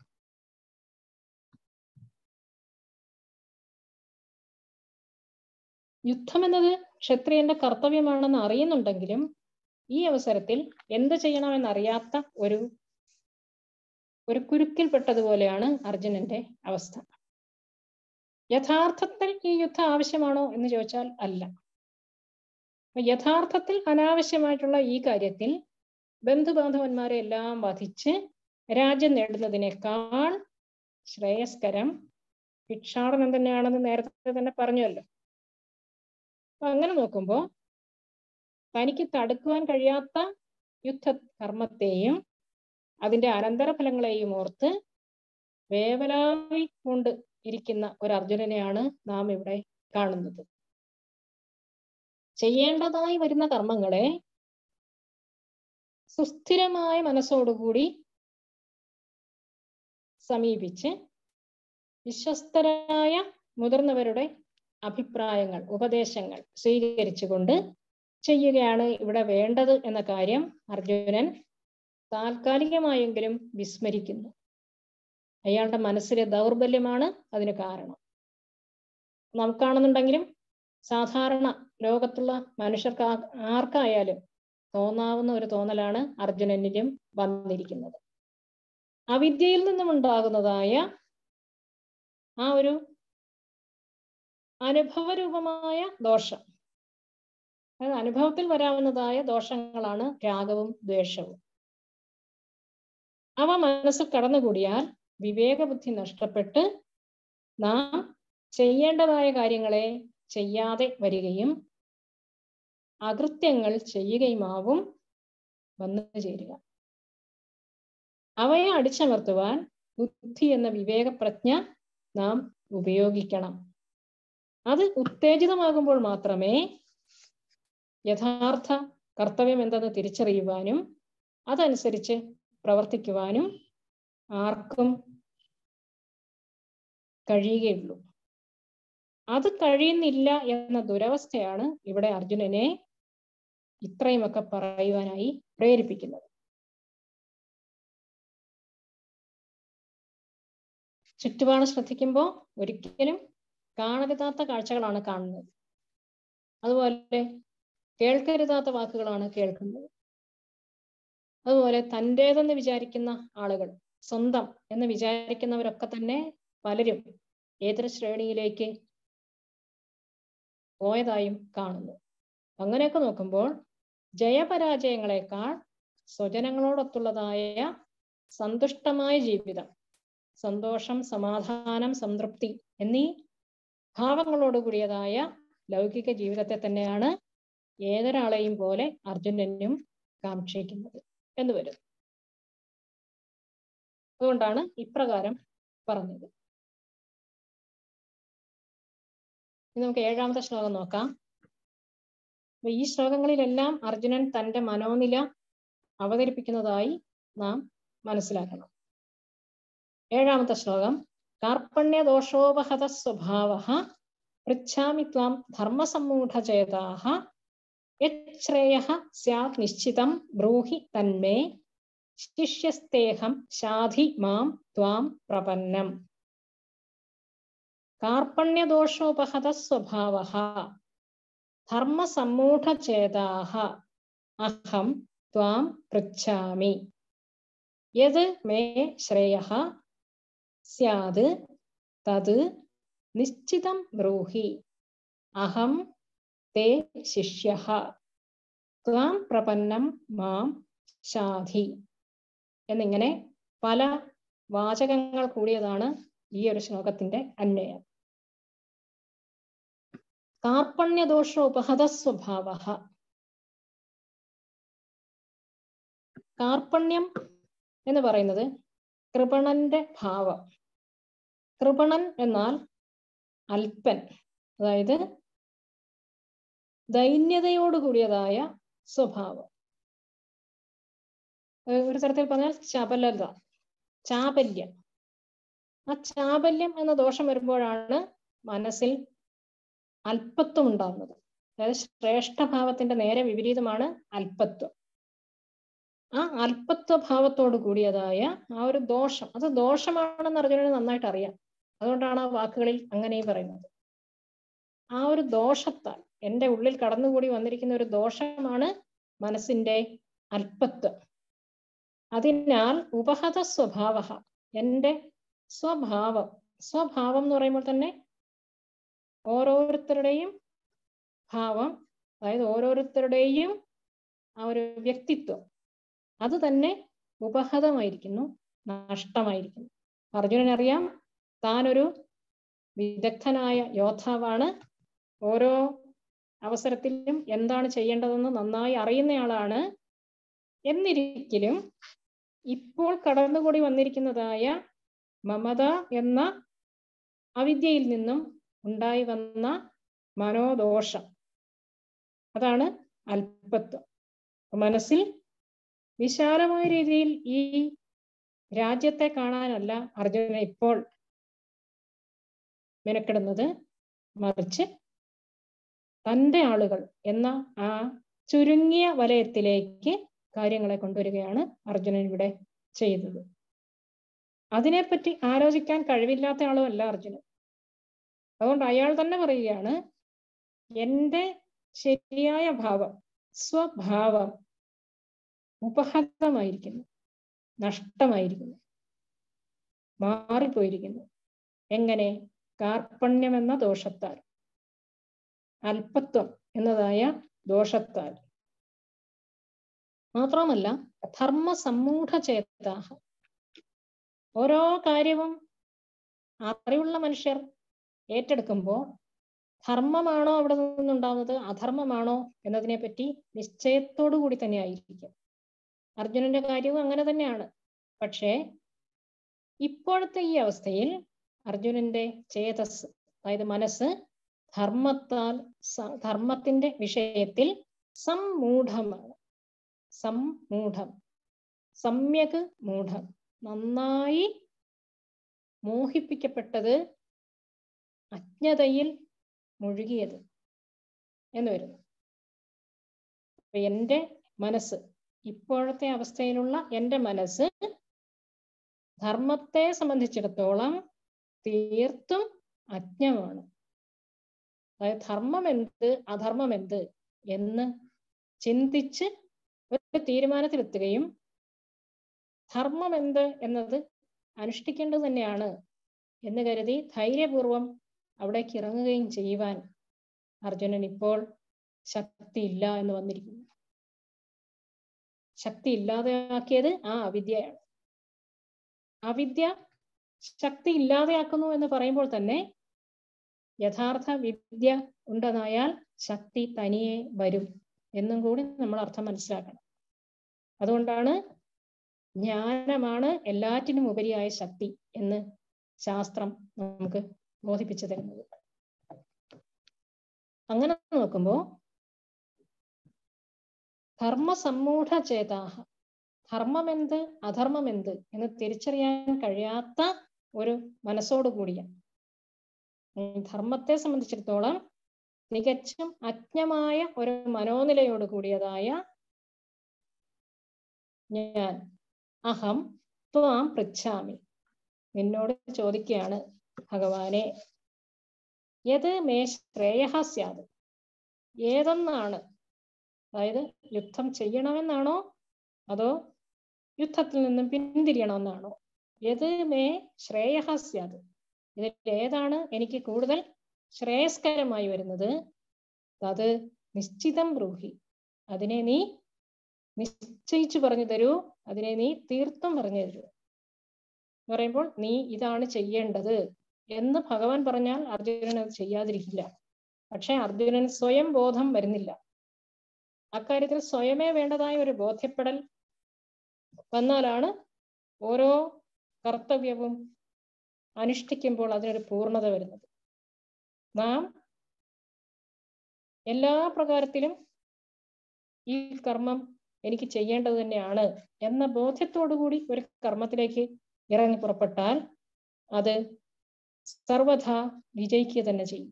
യുദ്ധം എന്നത് ക്ഷത്രിയന്റെ കർത്തവ്യമാണെന്ന് അറിയുന്നുണ്ടെങ്കിലും ഈ അവസരത്തിൽ എന്ത് ചെയ്യണമെന്നറിയാത്ത ഒരു ഒരു കുരുക്കിൽപ്പെട്ടതുപോലെയാണ് അർജുനന്റെ അവസ്ഥ. യഥാർത്ഥത്തിൽ ഈ യുദ്ധം ആവശ്യമാണോ എന്ന് ചോദിച്ചാൽ അല്ല. യഥാർത്ഥത്തിൽ അനാവശ്യമായിട്ടുള്ള ഈ കാര്യത്തിൽ ബന്ധുബാന്ധവന്മാരെ എല്ലാം വധിച്ച് രാജ്യം നേടുന്നതിനേക്കാൾ ശ്രേയസ്കരം ഭിക്ഷാടനം തന്നെയാണെന്ന് നേരത്തെ തന്നെ പറഞ്ഞുവല്ലോ. അപ്പൊ അങ്ങനെ നോക്കുമ്പോൾ തനിക്ക് തടുക്കുവാൻ കഴിയാത്ത യുദ്ധ കർമ്മത്തെയും അതിന്റെ അനന്തരഫലങ്ങളെയും ഓർത്ത് വേവലാതി കൊണ്ട് ഇരിക്കുന്ന ഒരു അർജുനനെയാണ് നാം ഇവിടെ കാണുന്നത്. ചെയ്യേണ്ടതായി വരുന്ന കർമ്മങ്ങളെ സുസ്ഥിരമായ മനസ്സോടുകൂടി സമീപിച്ച് വിശ്വസ്തരായ മുതിർന്നവരുടെ അഭിപ്രായങ്ങൾ, ഉപദേശങ്ങൾ സ്വീകരിച്ചുകൊണ്ട് ചെയ്യുകയാണ് ഇവിടെ വേണ്ടത് എന്ന കാര്യം അർജുനൻ താൽക്കാലികമായെങ്കിലും വിസ്മരിക്കുന്നു. അയാളുടെ മനസ്സിലെ ദൗർബല്യമാണ് അതിന് കാരണം. നാം കാണുന്നുണ്ടെങ്കിലും സാധാരണ ലോകത്തുള്ള മനുഷ്യർക്ക് ആർക്കായാലും തോന്നാവുന്ന ഒരു തോന്നലാണ് അർജുനനിലും വന്നിരിക്കുന്നത്. അവിദ്യയിൽ നിന്നും ഉണ്ടാകുന്നതായ ആ ഒരു അനുഭവരൂപമായ ദോഷം, അതായത് അനുഭവത്തിൽ വരാവുന്നതായ ദോഷങ്ങളാണ് രാഗവും ദ്വേഷവും. അവ മനസ്സിൽ കടന്നുകൂടിയാൽ വിവേകബുദ്ധി നഷ്ടപ്പെട്ട് നാം ചെയ്യേണ്ടതായ കാര്യങ്ങളെ ചെയ്യാതെ വരികയും അകൃത്യങ്ങൾ ചെയ്യുകയുമാവും വന്നു ചേരുക. അവയെ അടിച്ചമർത്തുവാൻ ബുദ്ധി എന്ന വിവേകപ്രജ്ഞ നാം ഉപയോഗിക്കണം. അത് ഉത്തേജിതമാകുമ്പോൾ മാത്രമേ യഥാർത്ഥ കർത്തവ്യം എന്തെന്ന് തിരിച്ചറിയുവാനും അതനുസരിച്ച് പ്രവർത്തിക്കുവാനും ആർക്കും കഴിയുകയുള്ളൂ. അത് കഴിയുന്നില്ല എന്ന ദുരവസ്ഥയാണ് ഇവിടെ അർജുനനെ ഇത്രയുമൊക്കെ പറയുവാനായി പ്രേരിപ്പിക്കുന്നത്. ചുറ്റുപാട് ശ്രദ്ധിക്കുമ്പോൾ ഒരിക്കലും കാണരുതാത്ത കാഴ്ചകളാണ് കാണുന്നത്. അതുപോലെ കേൾക്കരുതാത്ത വാക്കുകളാണ് കേൾക്കുന്നത്. അതുപോലെ തൻ്റേതെന്ന് വിചാരിക്കുന്ന ആളുകൾ, സ്വന്തം എന്ന് വിചാരിക്കുന്നവരൊക്കെ തന്നെ പലരും ഏതൊരു ശ്രേണിയിലേക്ക് പോയതായും കാണുന്നു. അങ്ങനെയൊക്കെ നോക്കുമ്പോൾ ജയപരാജയങ്ങളെക്കാൾ സ്വജനങ്ങളോടൊത്തുള്ളതായ സന്തുഷ്ടമായ ജീവിതം, സന്തോഷം, സമാധാനം, സംതൃപ്തി എന്നീ ഭാവങ്ങളോടുകൂടിയതായ ലൗകിക ജീവിതത്തെ തന്നെയാണ് ഏതൊരാളെയും പോലെ അർജുനനും കാക്ഷിക്കുന്നത് എന്ന് വരും. അതുകൊണ്ടാണ് ഇപ്രകാരം പറഞ്ഞത്. ഇനി നമുക്ക് ഏഴാമത്തെ ശ്ലോകം നോക്കാം. അപ്പൊ ഈ ശ്ലോകങ്ങളിലെല്ലാം അർജുനൻ തന്റെ മനോനില അവതരിപ്പിക്കുന്നതായി നാം മനസ്സിലാക്കണം. ഏഴാമത്തെ ശ്ലോകം. കാർപ്പണ്യദോഷോപഹത സ്വഭാവഃ പൃച്ഛാമി ത്വാം ധർമ്മസമ്മൂഢചേതാഃ യശ്രേയഃ സ്യാത് നിശ്ചിതം ബ്രൂഹി തന്മേ ശിഷ്യസ്തേഹം ശാധി മാം ത്വാം പ്രപന്നം. കാർപ്പണ്യദോഷോപഹത സ്വഭാവഃ ധർമ്മസമ്മൂഢചേതാഃ അഹം ത്വാം പൃച്ഛാമി യത് മേ ശ്രേയഃ സ്യാത് തത് നിശ്ചിതം ബ്രൂഹി അഹം തേ ശിഷ്യഃ ത്വാം പ്രപന്നം മാം ശാധി എന്നിങ്ങനെ പല വാചകങ്ങൾ കൂടിയതാണ് ഈ ഒരു ശ്ലോകത്തിന്റെ അന്വയം. കാർപ്പണ്യദോഷോപഹത സ്വഭാവഃ. കാർപ്പണ്യം എന്ന് പറയുന്നത് കൃപണന്റെ ഭാവം. കൃപണൻ എന്നാൽ അല്പൻ, അതായത് ദൈന്യതയോടുകൂടിയതായ സ്വഭാവം. ഒരു തരത്തിൽ പറഞ്ഞാൽ ചപലത, ചാപല്യം. ആ ചാപല്യം എന്ന ദോഷം വരുമ്പോഴാണ് മനസ്സിൽ അല്പത്വം ഉണ്ടാകുന്നത്. അതായത് ശ്രേഷ്ഠഭാവത്തിന്റെ നേരെ വിപരീതമാണ് അല്പത്വം. ആ അല്പത്വ ഭാവത്തോട് കൂടിയതായ ആ ഒരു ദോഷം, അത് ദോഷമാണെന്ന് അർജുനന് നന്നായിട്ട് അറിയാം. അതുകൊണ്ടാണ് ആ വാക്കുകളിൽ അങ്ങനെ പറയുന്നത്. ആ ഒരു ദോഷത്താൽ, എൻ്റെ ഉള്ളിൽ കടന്നുകൂടി വന്നിരിക്കുന്ന ഒരു ദോഷമാണ് മനസ്സിന്റെ അല്പത്വം. അതിനാൽ ഉപഹത സ്വഭാവ, എൻ്റെ സ്വഭാവം. സ്വഭാവം എന്ന് പറയുമ്പോൾ തന്നെ ഓരോരുത്തരുടെയും ഭാവം, അതായത് ഓരോരുത്തരുടെയും ആ ഒരു വ്യക്തിത്വം, അത് തന്നെ ഉപഹതമായിരിക്കുന്നു, നഷ്ടമായിരിക്കുന്നു. അർജുനനറിയാം താനൊരു വിദഗ്ധനായ യോദ്ധാവാണ്. ഓരോ അവസരത്തിലും എന്താണ് ചെയ്യേണ്ടതെന്ന് നന്നായി അറിയുന്നയാളാണ്. എന്നിരിക്കലും ഇപ്പോൾ കടന്നുകൂടി വന്നിരിക്കുന്നതായ മമത എന്ന അവിദ്യയിൽ നിന്നും ഉണ്ടായി വന്ന മനോദോഷം, അതാണ് അല്പത്വം. മനസ്സിൽ വിശാലമായ രീതിയിൽ ഈ രാജ്യത്തെ കാണാനല്ല അർജുനൻ ഇപ്പോൾ മെനക്കെടുന്നത്, മറിച്ച് തൻ്റെ ആളുകൾ എന്ന ആ ചുരുങ്ങിയ വലയത്തിലേക്ക് കാര്യങ്ങളെ കൊണ്ടുവരികയാണ് അർജുനൻ ഇവിടെ ചെയ്തത്. അതിനെപ്പറ്റി ആലോചിക്കാൻ കഴിവില്ലാത്ത ആളുമല്ല അർജുനൻ. അതുകൊണ്ട് അയാൾ തന്നെ പറയുകയാണ്, എൻ്റെ ശരിയായ ഭാവം, സ്വഭാവം ഉപഹതമായിരിക്കുന്നു, നഷ്ടമായിരിക്കുന്നു, മാറിപ്പോയിരിക്കുന്നു. എങ്ങനെ? കാർപ്പണ്യം എന്ന ദോഷത്താൽ, അല്പത്വം എന്നതായ ദോഷത്താൽ. മാത്രമല്ല ധർമ്മസമ്മൂഢചേതാഃ. ഓരോ കാര്യവും അറിവുള്ള മനുഷ്യർ ഏറ്റെടുക്കുമ്പോൾ ധർമ്മമാണോ അവിടെ നിന്നുണ്ടാവുന്നത്, അധർമ്മമാണോ എന്നതിനെ പറ്റി നിശ്ചയത്തോടു കൂടി തന്നെ ആയിരിക്കും. അർജുനന്റെ കാര്യവും അങ്ങനെ തന്നെയാണ്. പക്ഷേ ഇപ്പോഴത്തെ ഈ അവസ്ഥയിൽ അർജുനന്റെ ചേതസ്, അതായത് മനസ്സ് ധർമ്മത്താൽ, ധർമ്മത്തിന്റെ വിഷയത്തിൽ സമ്മൂഢമാണ്. സമ്മൂഢം, സമ്യക് മൂഢം, നന്നായി മോഹിപ്പിക്കപ്പെട്ടത്, അജ്ഞതയിൽ മുഴുകിയത് എന്ന് വരുന്നു. എൻ്റെ മനസ്സ്, ഇപ്പോഴത്തെ അവസ്ഥയിലുള്ള എൻ്റെ മനസ്സ് ധർമ്മത്തെ സംബന്ധിച്ചിടത്തോളം തീർത്തും അജ്ഞമാണ്. അതായത് ധർമ്മം എന്ത് അധർമ്മം എന്ത് എന്ന് ചിന്തിച്ച് ഒരു തീരുമാനത്തിലെത്തുകയും ധർമ്മം എന്ത് എന്നത് അനുഷ്ഠിക്കേണ്ടത് തന്നെയാണ് എന്ന് കരുതി ധൈര്യപൂർവം അവിടേക്ക് ഇറങ്ങുകയും ചെയ്യുവാൻ അർജുനൻ ഇപ്പോൾ ശക്തിയില്ല എന്ന് വന്നിരിക്കുന്നു. ശക്തി ഇല്ലാതെയാക്കിയത് ആ അവിദ്യയാണ്. അവിദ്യ ശക്തി ഇല്ലാതെയാക്കുന്നു എന്ന് പറയുമ്പോൾ തന്നെ യഥാർത്ഥ വിദ്യ ഉണ്ടെന്നായാൽ ശക്തി തനിയെ വരും എന്നും കൂടി നമ്മൾ അർത്ഥം മനസ്സിലാക്കണം. അതുകൊണ്ടാണ് ജ്ഞാനമാണ് എല്ലാറ്റിനും ഉപരിയായ ശക്തി എന്ന് ശാസ്ത്രം നമുക്ക് ബോധിപ്പിച്ചു തരുന്നത്. അങ്ങനെ നോക്കുമ്പോൾ ധർമ്മസമ്മൂഢ ചേതാഹ, ധർമ്മമെന്ത് അധർമ്മമെന്ത് എന്ന് തിരിച്ചറിയാൻ കഴിയാത്ത ഒരു മനസ്സോടുകൂടിയാണ്. ധർമ്മത്തെ സംബന്ധിച്ചിടത്തോളം തികച്ചും അജ്ഞമായ ഒരു മനോനിലയോട് കൂടിയതായ ഞാൻ അഹം ത്വാം പൃച്ഛാമി, നിന്നോട് ചോദിക്കുകയാണ് ഭഗവാനെ, യത് മേ ശ്രേയഃ സ്യാത്, ഏതെന്നാണ്, അതായത് യുദ്ധം ചെയ്യണമെന്നാണോ അതോ യുദ്ധത്തിൽ നിന്നും പിന്തിരിയണമെന്നാണോ? യത് മേ ശ്രേയഃ സ്യാത്, ഇതിൽ ഏതാണ് എനിക്ക് കൂടുതൽ ശ്രേയസ്കരമായി വരുന്നത്? അത് നിശ്ചിതം ബ്രൂഹി, അതിനെ നീ നിശ്ചയിച്ചു പറഞ്ഞു തരൂ, അതിനെ നീ തീർത്തും പറഞ്ഞു തരൂ. എന്ന് പറയുമ്പോൾ നീ ഇതാണ് ചെയ്യേണ്ടത് എന്ന് ഭഗവാൻ പറഞ്ഞാൽ അർജുനൻ അത് ചെയ്യാതിരിക്കില്ല. പക്ഷെ അർജുനൻ സ്വയം ബോധം വരുന്നില്ല. അക്കാര്യത്തിൽ സ്വയമേ വേണ്ടതായ ഒരു ബോധ്യപ്പെടൽ വന്നാലാണ് ഓരോ കർത്തവ്യവും അനുഷ്ഠിക്കുമ്പോൾ അതിനൊരു പൂർണ്ണത വരുന്നത്. നാം എല്ലാ പ്രകാരത്തിലും ഈ കർമ്മം എനിക്ക് ചെയ്യേണ്ടത് തന്നെയാണ് എന്ന ബോധ്യത്തോടുകൂടി ഒരു കർമ്മത്തിലേക്ക് ഇറങ്ങി പുറപ്പെട്ടാൽ അത് സർവഥാ വിജയിക്കുക തന്നെ ചെയ്യും.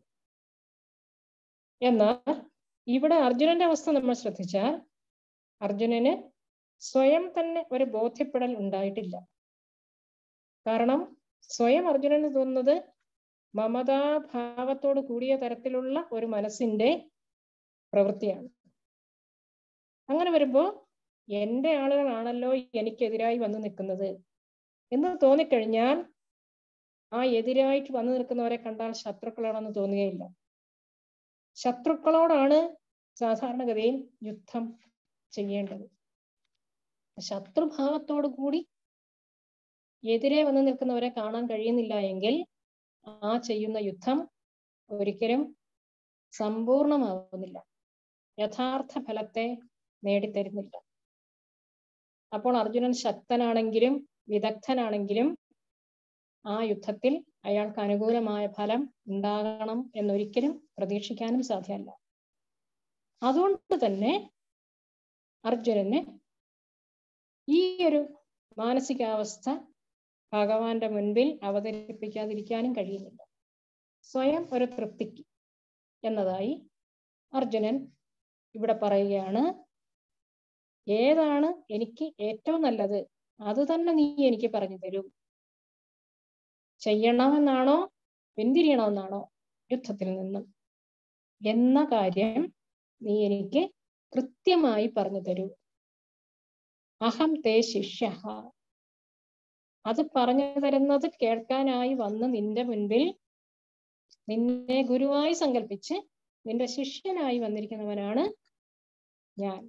എന്നാൽ ഇവിടെ അർജുനന്റെ അവസ്ഥ നമ്മൾ ശ്രദ്ധിച്ചാൽ അർജുനന് സ്വയം തന്നെ ഒരു ബോധ്യപ്പെടൽ ഉണ്ടായിട്ടില്ല. കാരണം സ്വയം അർജുനന് തോന്നുന്നത് മമതാഭാവത്തോട് കൂടിയ തരത്തിലുള്ള ഒരു മനസ്സിന്റെ പ്രവൃത്തിയാണ്. അങ്ങനെ വരുമ്പോ എൻ്റെ ആളുകളാണല്ലോ എനിക്കെതിരായി വന്നു നിൽക്കുന്നത് എന്ന് തോന്നിക്കഴിഞ്ഞാൽ ആ എതിരായിട്ട് വന്നു നിൽക്കുന്നവരെ കണ്ടാൽ ശത്രുക്കളാണെന്ന് തോന്നുകയില്ല. ശത്രുക്കളോടാണ് സാധാരണഗതിയിൽ യുദ്ധം ചെയ്യേണ്ടത്. ശത്രുഭാവത്തോടു കൂടി എതിരെ വന്നു നിൽക്കുന്നവരെ കാണാൻ കഴിയുന്നില്ല എങ്കിൽ ആ ചെയ്യുന്ന യുദ്ധം ഒരിക്കലും സമ്പൂർണമാവുന്നില്ല, യഥാർത്ഥ ഫലത്തെ നേടിത്തരുന്നില്ല. അപ്പോൾ അർജുനൻ ശക്തനാണെങ്കിലും വിദഗ്ധനാണെങ്കിലും ആ യുദ്ധത്തിൽ അയാൾക്ക് അനുകൂലമായ ഫലം ഉണ്ടാകണം എന്നൊരിക്കലും പ്രതീക്ഷിക്കാനും സാധ്യമല്ല. അതുകൊണ്ട് തന്നെ അർജുനന് ഈ ഒരു മാനസികാവസ്ഥ ഭഗവാന്റെ മുൻപിൽ അവതരിപ്പിക്കാതിരിക്കാനും കഴിയുന്നില്ല. സ്വയം ഒരു തൃപ്തിക്ക് എന്നതായി അർജുനൻ ഇവിടെ പറയുകയാണ്, ഏതാണ് എനിക്ക് ഏറ്റവും നല്ലത് അത് തന്നെ നീ എനിക്ക് പറഞ്ഞു തരൂ. ചെയ്യണമെന്നാണോ പിന്തിരിയണമെന്നാണോ യുദ്ധത്തിൽ നിന്നും എന്ന കാര്യം നീ എനിക്ക് കൃത്യമായി പറഞ്ഞു തരൂ. അഹം തേ ശിഷ്യ, അത് പറഞ്ഞു തരുന്നത് കേൾക്കാനായി വന്ന് നിന്റെ മുൻപിൽ നിന്നെ ഗുരുവായി സങ്കല്പിച്ച് നിന്റെ ശിഷ്യനായി വന്നിരിക്കുന്നവനാണ് ഞാൻ.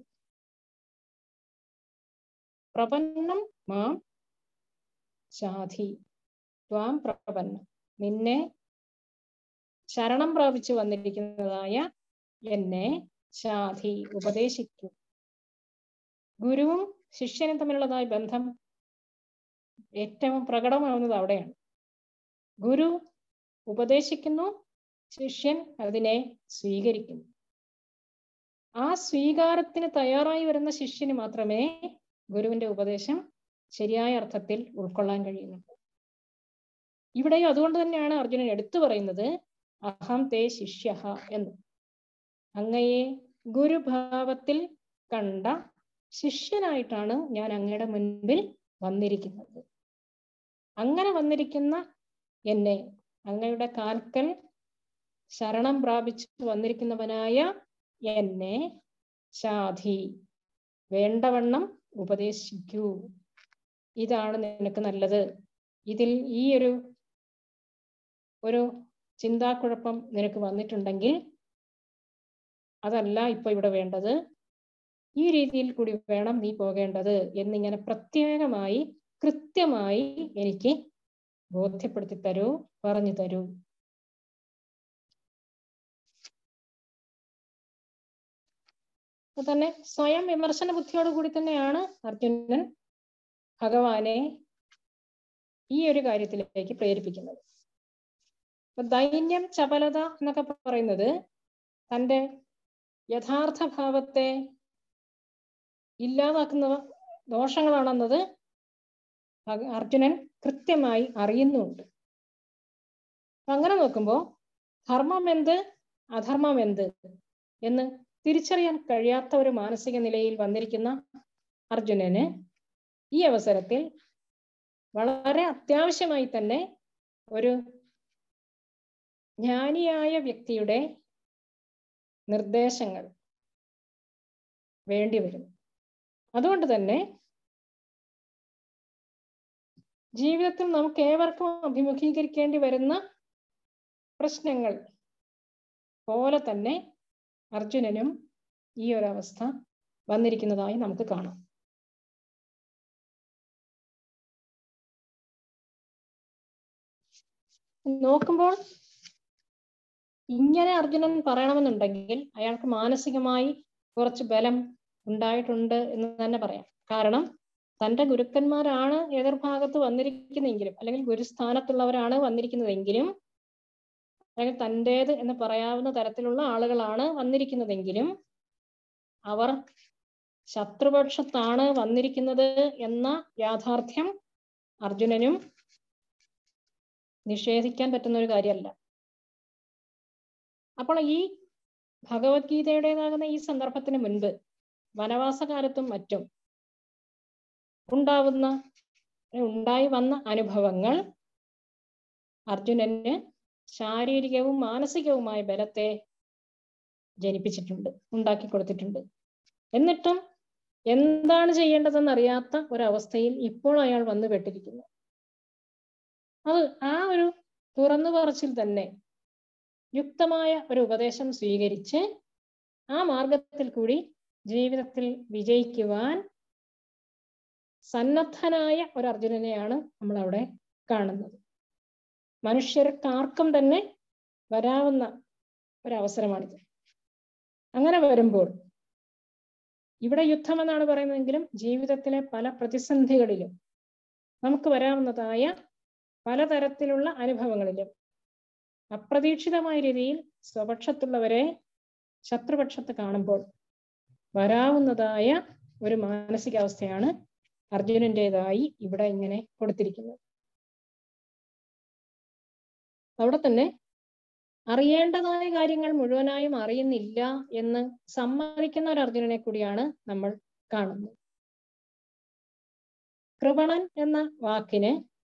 പ്രപന്നം മാം ശാധി ത്വാം പ്രപന്നം, നിന്നെ ശരണം പ്രാപിച്ചു വന്നിരിക്കുന്നതായ എന്നെ ശാധി ഉപദേശിക്കൂ. ഗുരുവും ശിഷ്യനും തമ്മിലുള്ളതായ ബന്ധം ഏറ്റവും പ്രകടമാവുന്നത് അവിടെയാണ്. ഗുരു ഉപദേശിക്കുന്നു, ശിഷ്യൻ അതിനെ സ്വീകരിക്കുന്നു. ആ സ്വീകാരത്തിന് തയ്യാറായി വരുന്ന ശിഷ്യന് മാത്രമേ ഗുരുവിന്റെ ഉപദേശം ശരിയായ അർത്ഥത്തിൽ ഉൾക്കൊള്ളാൻ കഴിയുന്നുള്ളൂ. ഇവിടെയും അതുകൊണ്ട് തന്നെയാണ് അർജുനൻ എടുത്തു പറയുന്നത് അഹം തേ ശിഷ്യ എന്ന്. അങ്ങയെ ഗുരുഭാവത്തിൽ കണ്ട ശിഷ്യനായിട്ടാണ് ഞാൻ അങ്ങയുടെ മുൻപിൽ വന്നിരിക്കുന്നത്. അങ്ങനെ വന്നിരിക്കുന്ന എന്നെ, അങ്ങയുടെ കാൽക്കൽ ശരണം പ്രാപിച്ചു വന്നിരിക്കുന്നവനായ എന്നെ ശാധി വേണ്ടവണ്ണം ഉപദേശിക്കൂ. ഇതാണ് നിനക്ക് നല്ലത്. ഇതിൽ ഈ ഒരു ഒരു ചിന്താക്കുഴപ്പം നിനക്ക് വന്നിട്ടുണ്ടെങ്കിൽ അതല്ല ഇപ്പൊ ഇവിടെ വേണ്ടത്, ഈ രീതിയിൽ കൂടി വേണം നീ പോകേണ്ടത് എന്നിങ്ങനെ പ്രത്യേകമായി കൃത്യമായി എനിക്ക് ബോധ്യപ്പെടുത്തി തരൂ, പറഞ്ഞു തരൂ. അപ്പൊ തന്നെ സ്വയം വിമർശന ബുദ്ധിയോട് കൂടി തന്നെയാണ് അർജുനൻ ഭഗവാനെ ഈ ഒരു കാര്യത്തിലേക്ക് പ്രേരിപ്പിക്കുന്നത്. അപ്പൊ ദൈന്യം ചപലത എന്നൊക്കെ പറയുന്നത് തൻ്റെ യഥാർത്ഥ ഭാവത്തെ ഇല്ലാതാക്കുന്ന ദോഷങ്ങളാണെന്നത് അർജുനൻ കൃത്യമായി അറിയുന്നുണ്ട്. അങ്ങനെ നോക്കുമ്പോൾ ധർമ്മം എന്ത് അധർമ്മം എന്ത് എന്ന് തിരിച്ചറിയാൻ കഴിയാത്ത ഒരു മാനസിക നിലയിൽ വന്നിരിക്കുന്ന അർജുനന് ഈ അവസരത്തിൽ വളരെ അത്യാവശ്യമായി തന്നെ ഒരു ജ്ഞാനിയായ വ്യക്തിയുടെ നിർദ്ദേശങ്ങൾ വേണ്ടിവരും. അതുകൊണ്ട് തന്നെ ജീവിതത്തിൽ നമുക്ക് ഏവർക്കും അഭിമുഖീകരിക്കേണ്ടി വരുന്ന പ്രശ്നങ്ങൾ പോലെ തന്നെ അർജുനനും ഈ ഒരു അവസ്ഥ വന്നിരിക്കുന്നതായി നമുക്ക് കാണാം. നോക്കുമ്പോൾ ഇങ്ങനെ അർജുനൻ പറയണമെന്നുണ്ടെങ്കിൽ അയാൾക്ക് മാനസികമായി കുറച്ച് ബലം ഉണ്ടായിട്ടുണ്ട് എന്ന് തന്നെ പറയാം. കാരണം തൻ്റെ ഗുരുക്കന്മാരാണ് എതിർഭാഗത്ത് വന്നിരിക്കുന്നതെങ്കിലും, അല്ലെങ്കിൽ ഗുരുസ്ഥാനത്തുള്ളവരാണ് വന്നിരിക്കുന്നതെങ്കിലും, അല്ലെങ്കിൽ തൻ്റേത് എന്ന് പറയാവുന്ന തരത്തിലുള്ള ആളുകളാണ് വന്നിരിക്കുന്നതെങ്കിലും അവർ ശത്രുപക്ഷത്താണ് വന്നിരിക്കുന്നത് എന്ന യാഥാർത്ഥ്യം അർജുനനും നിഷേധിക്കാൻ പറ്റുന്ന ഒരു കാര്യമല്ല. അപ്പോൾ ഈ ഭഗവത്ഗീതയുടേതാകുന്ന ഈ സന്ദർഭത്തിന് മുൻപ് വനവാസകാലത്തും മറ്റും ഉണ്ടാവുന്ന ഉണ്ടായി വന്ന അനുഭവങ്ങൾ അർജുനന് ശാരീരികവും മാനസികവുമായ ബലത്തെ ജനിപ്പിച്ചിട്ടുണ്ട്, ഉണ്ടാക്കി കൊടുത്തിട്ടുണ്ട്. എന്നിട്ടും എന്താണ് ചെയ്യേണ്ടതെന്ന് അറിയാത്ത ഒരവസ്ഥയിൽ ഇപ്പോൾ അയാൾ വന്നു പെട്ടിരിക്കുന്നു. അത് ആ ഒരു തുറന്നു പറച്ചിൽ തന്നെ യുക്തമായ ഒരു ഉപദേശം സ്വീകരിച്ച് ആ മാർഗത്തിൽ കൂടി ജീവിതത്തിൽ വിജയിക്കുവാൻ സന്നദ്ധനായ ഒരു അർജുനനെയാണ് നമ്മൾ അവിടെ കാണുന്നത്. മനുഷ്യർക്കാർക്കും തന്നെ വരാവുന്ന ഒരവസരമാണിത്. അങ്ങനെ വരുമ്പോൾ ഇവിടെ യുദ്ധം എന്നാണ് പറയുന്നതെങ്കിലും ജീവിതത്തിലെ പല പ്രതിസന്ധികളിലും നമുക്ക് വരാവുന്നതായ പലതരത്തിലുള്ള അനുഭവങ്ങളിലും അപ്രതീക്ഷിതമായ രീതിയിൽ സ്വപക്ഷത്തുള്ളവരെ ശത്രുപക്ഷത്ത് കാണുമ്പോൾ വരാവുന്നതായ ഒരു മാനസികാവസ്ഥയാണ് അർജുനൻ്റെതായി ഇവിടെ ഇങ്ങനെ കൊടുത്തിരിക്കുന്നത്. അവിടെ തന്നെ അറിയേണ്ടതായ കാര്യങ്ങൾ മുഴുവനായും അറിയുന്നില്ല എന്ന് സമ്മതിക്കുന്ന ഒരു അർജുനനെ കൂടിയാണ് നമ്മൾ കാണുന്നത്. കൃപണൻ എന്ന വാക്കിന്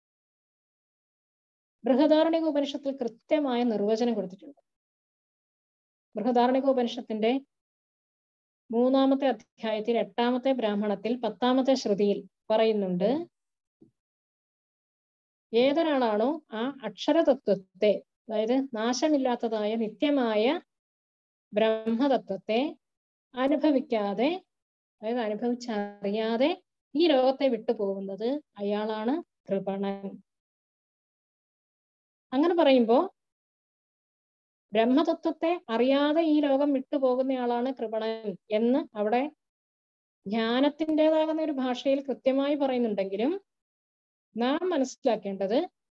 ബൃഹദാരണ്യക ഉപനിഷത്തിൽ കൃത്യമായ നിർവചനം കൊടുത്തിട്ടുണ്ട്. ബൃഹദാരണ്യക ഉപനിഷത്തിന്റെ മൂന്നാമത്തെ അധ്യായത്തിൽ എട്ടാമത്തെ ബ്രാഹ്മണത്തിൽ പത്താമത്തെ ശ്രുതിയിൽ പറയുന്നുണ്ട്, ഏതൊരാളാണോ ആ അക്ഷരതത്വത്തെ, അതായത് നാശമില്ലാത്തതായ നിത്യമായ ബ്രഹ്മതത്വത്തെ അനുഭവിക്കാതെ, അതായത് അനുഭവിച്ചറിയാതെ ഈ ലോകത്തെ വിട്ടു പോകുന്നത് അയാളാണ് കൃപണൻ. അങ്ങനെ പറയുമ്പോൾ ബ്രഹ്മതത്വത്തെ അറിയാതെ ഈ ലോകം വിട്ടുപോകുന്നയാളാണ് കൃപണൻ എന്ന് അവിടെ ജ്ഞാനത്തിൻ്റെതാകുന്ന ഒരു ഭാഷയിൽ കൃത്യമായി പറയുന്നുണ്ടെങ്കിലും നാം മനസ്സിലാക്കേണ്ടത്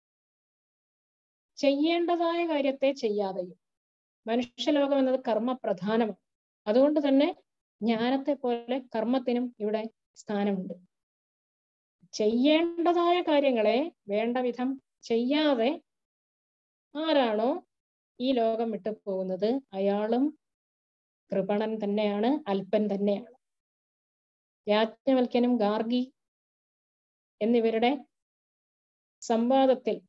ചെയ്യേണ്ടതായ കാര്യത്തെ ചെയ്യാതെയും, മനുഷ്യലോകം എന്നത് കർമ്മപ്രധാനമാണ്. അതുകൊണ്ട് തന്നെ ജ്ഞാനത്തെ പോലെ കർമ്മത്തിനും ഇവിടെ സ്ഥാനമുണ്ട്. ചെയ്യേണ്ടതായ കാര്യങ്ങളെ വേണ്ട വിധം ചെയ്യാതെ ആരാണോ ഈ ലോകം വിട്ടു പോകുന്നത് അയാളും കൃപണൻ തന്നെയാണ്, അല്പൻ തന്നെയാണ്. യാജ്ഞവൽക്യനും ഗാർഗി എന്നിവരുടെ സംവാദത്തിൽ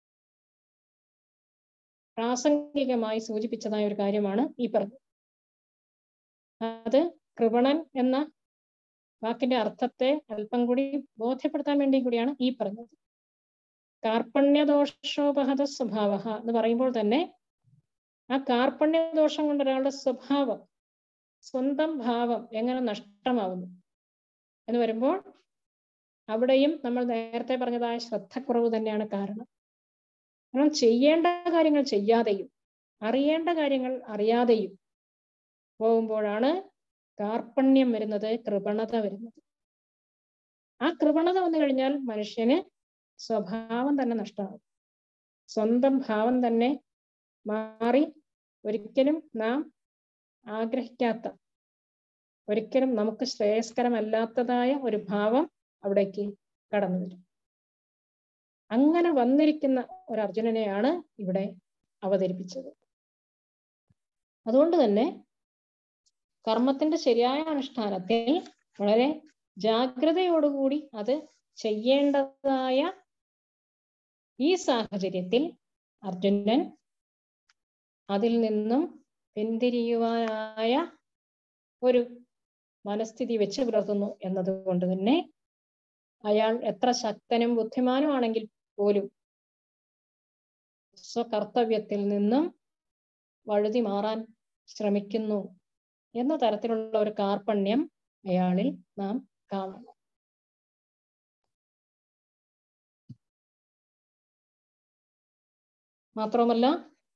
പ്രാസംഗികമായി സൂചിപ്പിച്ചതായ ഒരു കാര്യമാണ് ഈ പറഞ്ഞത്. അത് കൃപണൻ എന്ന വാക്കിന്റെ അർത്ഥത്തെ അല്പം കൂടി ബോധ്യപ്പെടുത്താൻ വേണ്ടി കൂടിയാണ് ഈ പറഞ്ഞത്. കാർപ്പണ്യദോഷോപഹത സ്വഭാവ എന്ന് പറയുമ്പോൾ തന്നെ ആ കാർപ്പണ്യദോഷം കൊണ്ട് ഒരാളുടെ സ്വഭാവം, സ്വന്തം ഭാവം എങ്ങനെ നഷ്ടമാവുന്നു എന്ന് വരുമ്പോൾ അവിടെയും നമ്മൾ നേരത്തെ പറഞ്ഞതായ ശ്രദ്ധക്കുറവ് തന്നെയാണ് കാരണം. കാരണം ചെയ്യേണ്ട കാര്യങ്ങൾ ചെയ്യാതെയും അറിയേണ്ട കാര്യങ്ങൾ അറിയാതെയും പോകുമ്പോഴാണ് കാർപ്പണ്യം വരുന്നത്, കൃപണത വരുന്നത്. ആ കൃപണത വന്നു കഴിഞ്ഞാൽ മനുഷ്യന് സ്വഭാവം തന്നെ നഷ്ടമാകും, സ്വന്തം ഭാവം തന്നെ മാറി ഒരിക്കലും നാം ആഗ്രഹിക്കാത്ത, ഒരിക്കലും നമുക്ക് ശ്രേയസ്കരമല്ലാത്തതായ ഒരു ഭാവം അവിടേക്ക് കടന്നു വരും. അങ്ങനെ വന്നിരിക്കുന്ന ഒരു അർജുനനെയാണ് ഇവിടെ അവതരിപ്പിച്ചത്. അതുകൊണ്ട് തന്നെ കർമ്മത്തിന്റെ ശരിയായ അനുഷ്ഠാനത്തിൽ വളരെ ജാഗ്രതയോടുകൂടി അത് ചെയ്യേണ്ടതായ ഈ സാഹചര്യത്തിൽ അർജുനൻ അതിൽ നിന്നും പിന്തിരിയുവാനായ ഒരു മനസ്ഥിതി വെച്ച് പുലർത്തുന്നു എന്നതുകൊണ്ട് തന്നെ അയാൾ എത്ര ശക്തനും ബുദ്ധിമാനുമാണെങ്കിൽ പോലും സ്വകർത്തവ്യത്തിൽ നിന്നും വഴുതി മാറാൻ ശ്രമിക്കുന്നു എന്ന തരത്തിലുള്ള ഒരു കാർപ്പണ്യം അയാളിൽ നാം കാണണം. മാത്രവുമല്ല,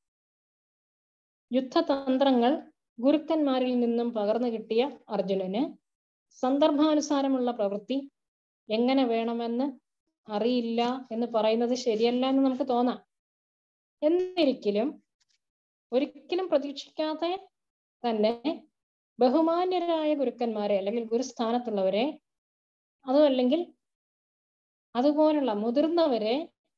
യുദ്ധതന്ത്രങ്ങൾ ഗുരുക്കന്മാരിൽ നിന്നും പകർന്നു കിട്ടിയ അർജുനന് സന്ദർഭാനുസാരമുള്ള പ്രവൃത്തി എങ്ങനെ വേണമെന്ന് അറിയില്ല എന്ന് പറയുന്നത് ശരിയല്ല എന്ന് നമുക്ക് തോന്നാം. എന്നിരിക്കലും ഒരിക്കലും പ്രതീക്ഷിക്കാതെ തന്നെ ബഹുമാന്യരായ ഗുരുക്കന്മാരെ അല്ലെങ്കിൽ ഗുരുസ്ഥാനത്തുള്ളവരെ, അതും അല്ലെങ്കിൽ അതുപോലുള്ള മുതിർന്നവരെ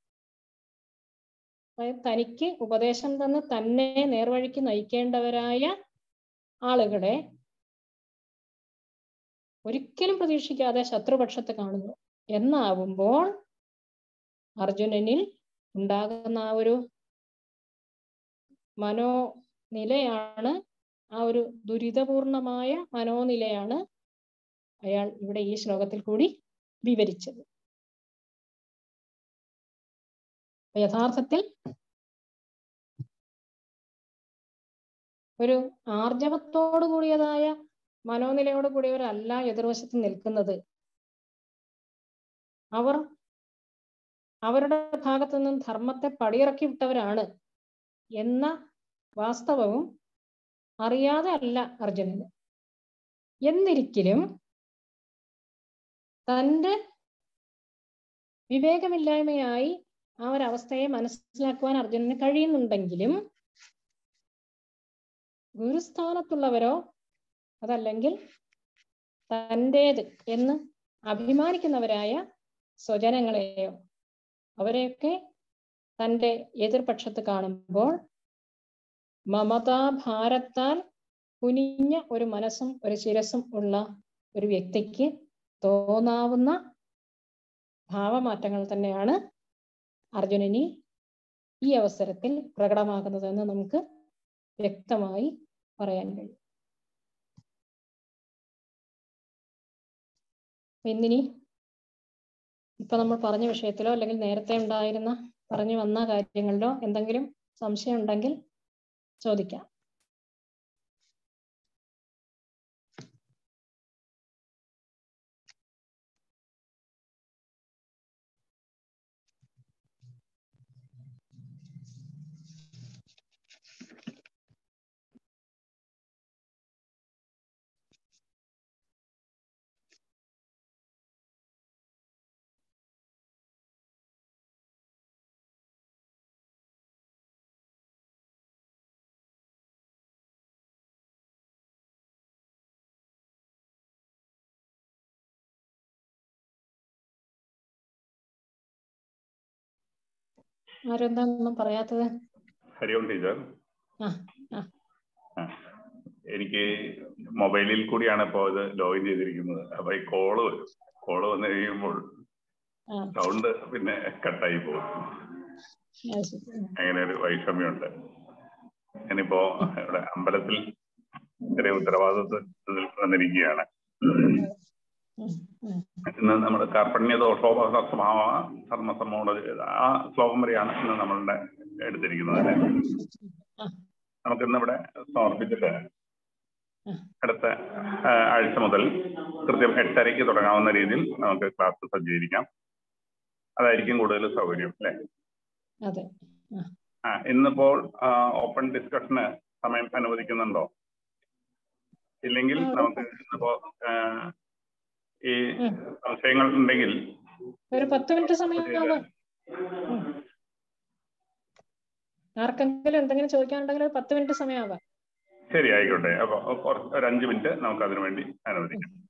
തനിക്ക് ഉപദേശം തന്ന് തന്നെ നേർവഴിക്ക് നയിക്കേണ്ടവരായ ആളുകളെ ഒരിക്കലും പ്രതീക്ഷിക്കാതെ ശത്രുപക്ഷത്ത് കാണുന്നു എന്നാവുമ്പോൾ അർജുനനിൽ ഉണ്ടാകുന്ന ആ ഒരു മനോനിലയാണ്, ആ ഒരു ദുരിതപൂർണമായ മനോനിലയാണ് അയാൾ ഇവിടെ ഈ ശ്ലോകത്തിൽ കൂടി വിവരിച്ചത്. യഥാർത്ഥത്തിൽ ഒരു ആർജവത്തോടു കൂടിയതായ മനോനിലയോട് കൂടിയവരല്ല എതിർവശത്ത് നിൽക്കുന്നത്. അവർ അവരുടെ ഭാഗത്തു നിന്നും ധർമ്മത്തെ പടിയിറക്കി വിട്ടവരാണ് എന്ന വാസ്തവവും അറിയാതെ അല്ല അർജുനന്. എന്നിരിക്കലും തൻ്റെ വിവേകമില്ലായ്മയായി ആ ഒരവസ്ഥയെ മനസ്സിലാക്കുവാൻ അർജുനന് കഴിയുന്നുണ്ടെങ്കിലും ഗുരുസ്ഥാനത്തുള്ളവരോ അതല്ലെങ്കിൽ തൻ്റേത് എന്ന് അഭിമാനിക്കുന്നവരായ സ്വജനങ്ങളെയോ അവരെയൊക്കെ തൻ്റെ എതിർപക്ഷത്ത് കാണുമ്പോൾ മമതാഭാരത്താൽ കുനിഞ്ഞ ഒരു മനസ്സും ഒരു ശിരസും ഉള്ള ഒരു വ്യക്തിക്ക് തോന്നാവുന്ന ഭാവമാറ്റങ്ങൾ തന്നെയാണ് അർജുനന് ഈ അവസരത്തിൽ പ്രകടമാകുന്നതെന്ന് നമുക്ക് വ്യക്തമായി പറയാൻ കഴിയും. ഇന്നിനി ഇപ്പൊ നമ്മൾ പറഞ്ഞ വിഷയത്തിലോ അല്ലെങ്കിൽ നേരത്തെ ഉണ്ടായിരുന്ന പറഞ്ഞു വന്ന കാര്യങ്ങളിലോ എന്തെങ്കിലും സംശയം ഉണ്ടെങ്കിൽ ചോദിക്കാം. ആരെന്താ ഒന്നും പറയാത്തത്? ഹരി ഓം ടീച്ചർ. ആ ആ എനിക്ക് മൊബൈലിൽ കൂടിയാണ് ഇപ്പോൾ ഇത് ലോഗിൻ ചെയ്തിരിക്കുന്നത്. അപ്പൊ ഈ കോള് വരും. കോള് വന്നു കഴിയുമ്പോൾ സൗണ്ട് പിന്നെ കട്ടായി പോകും. അങ്ങനെ ഒരു വൈഷമ്യമുണ്ട്. ഞാനിപ്പോ ഇവിടെ അമ്പലത്തിൽ ചെറിയ ഉത്തരവാദിത്വത്തിൽ വന്നിരിക്കുകയാണ്. ഇന്ന് നമ്മുടെ കാർപ്പണ്യ ദോഷോപസ്വഭാവ ധർമ്മസമ്മോട ആ ശ്ലോകം വരെയാണ് ഇന്ന് നമ്മളുടെ എടുത്തിരിക്കുന്നത്. നമുക്കിന്ന് ഇവിടെ സമർപ്പിച്ചിട്ട് അടുത്ത ആഴ്ച മുതൽ കൃത്യം എട്ടരയ്ക്ക് തുടങ്ങാവുന്ന രീതിയിൽ നമുക്ക് ക്ലാസ് സജ്ജീകരിക്കാം. അതായിരിക്കും കൂടുതൽ സൗകര്യം അല്ലേ? ആ ഇന്നിപ്പോൾ ഓപ്പൺ ഡിസ്കഷന് സമയം അനുവദിക്കുന്നുണ്ടോ? ഇല്ലെങ്കിൽ നമുക്ക് ഇന്നിപ്പോ ഈ സംശയങ്ങൾ ഉണ്ടെങ്കിൽ ഒരു പത്ത് മിനിറ്റ് സമയം ആർക്കെങ്കിലും എന്തെങ്കിലും ചോദിക്കാനുണ്ടെങ്കിൽ ഒരു പത്ത് മിനിറ്റ് സമയമാകാം. ശരി, ആയിക്കോട്ടെ. അപ്പൊ ഒരു അഞ്ചു മിനിറ്റ് നമുക്ക് അതിനു വേണ്ടി അനുവദിക്കാം.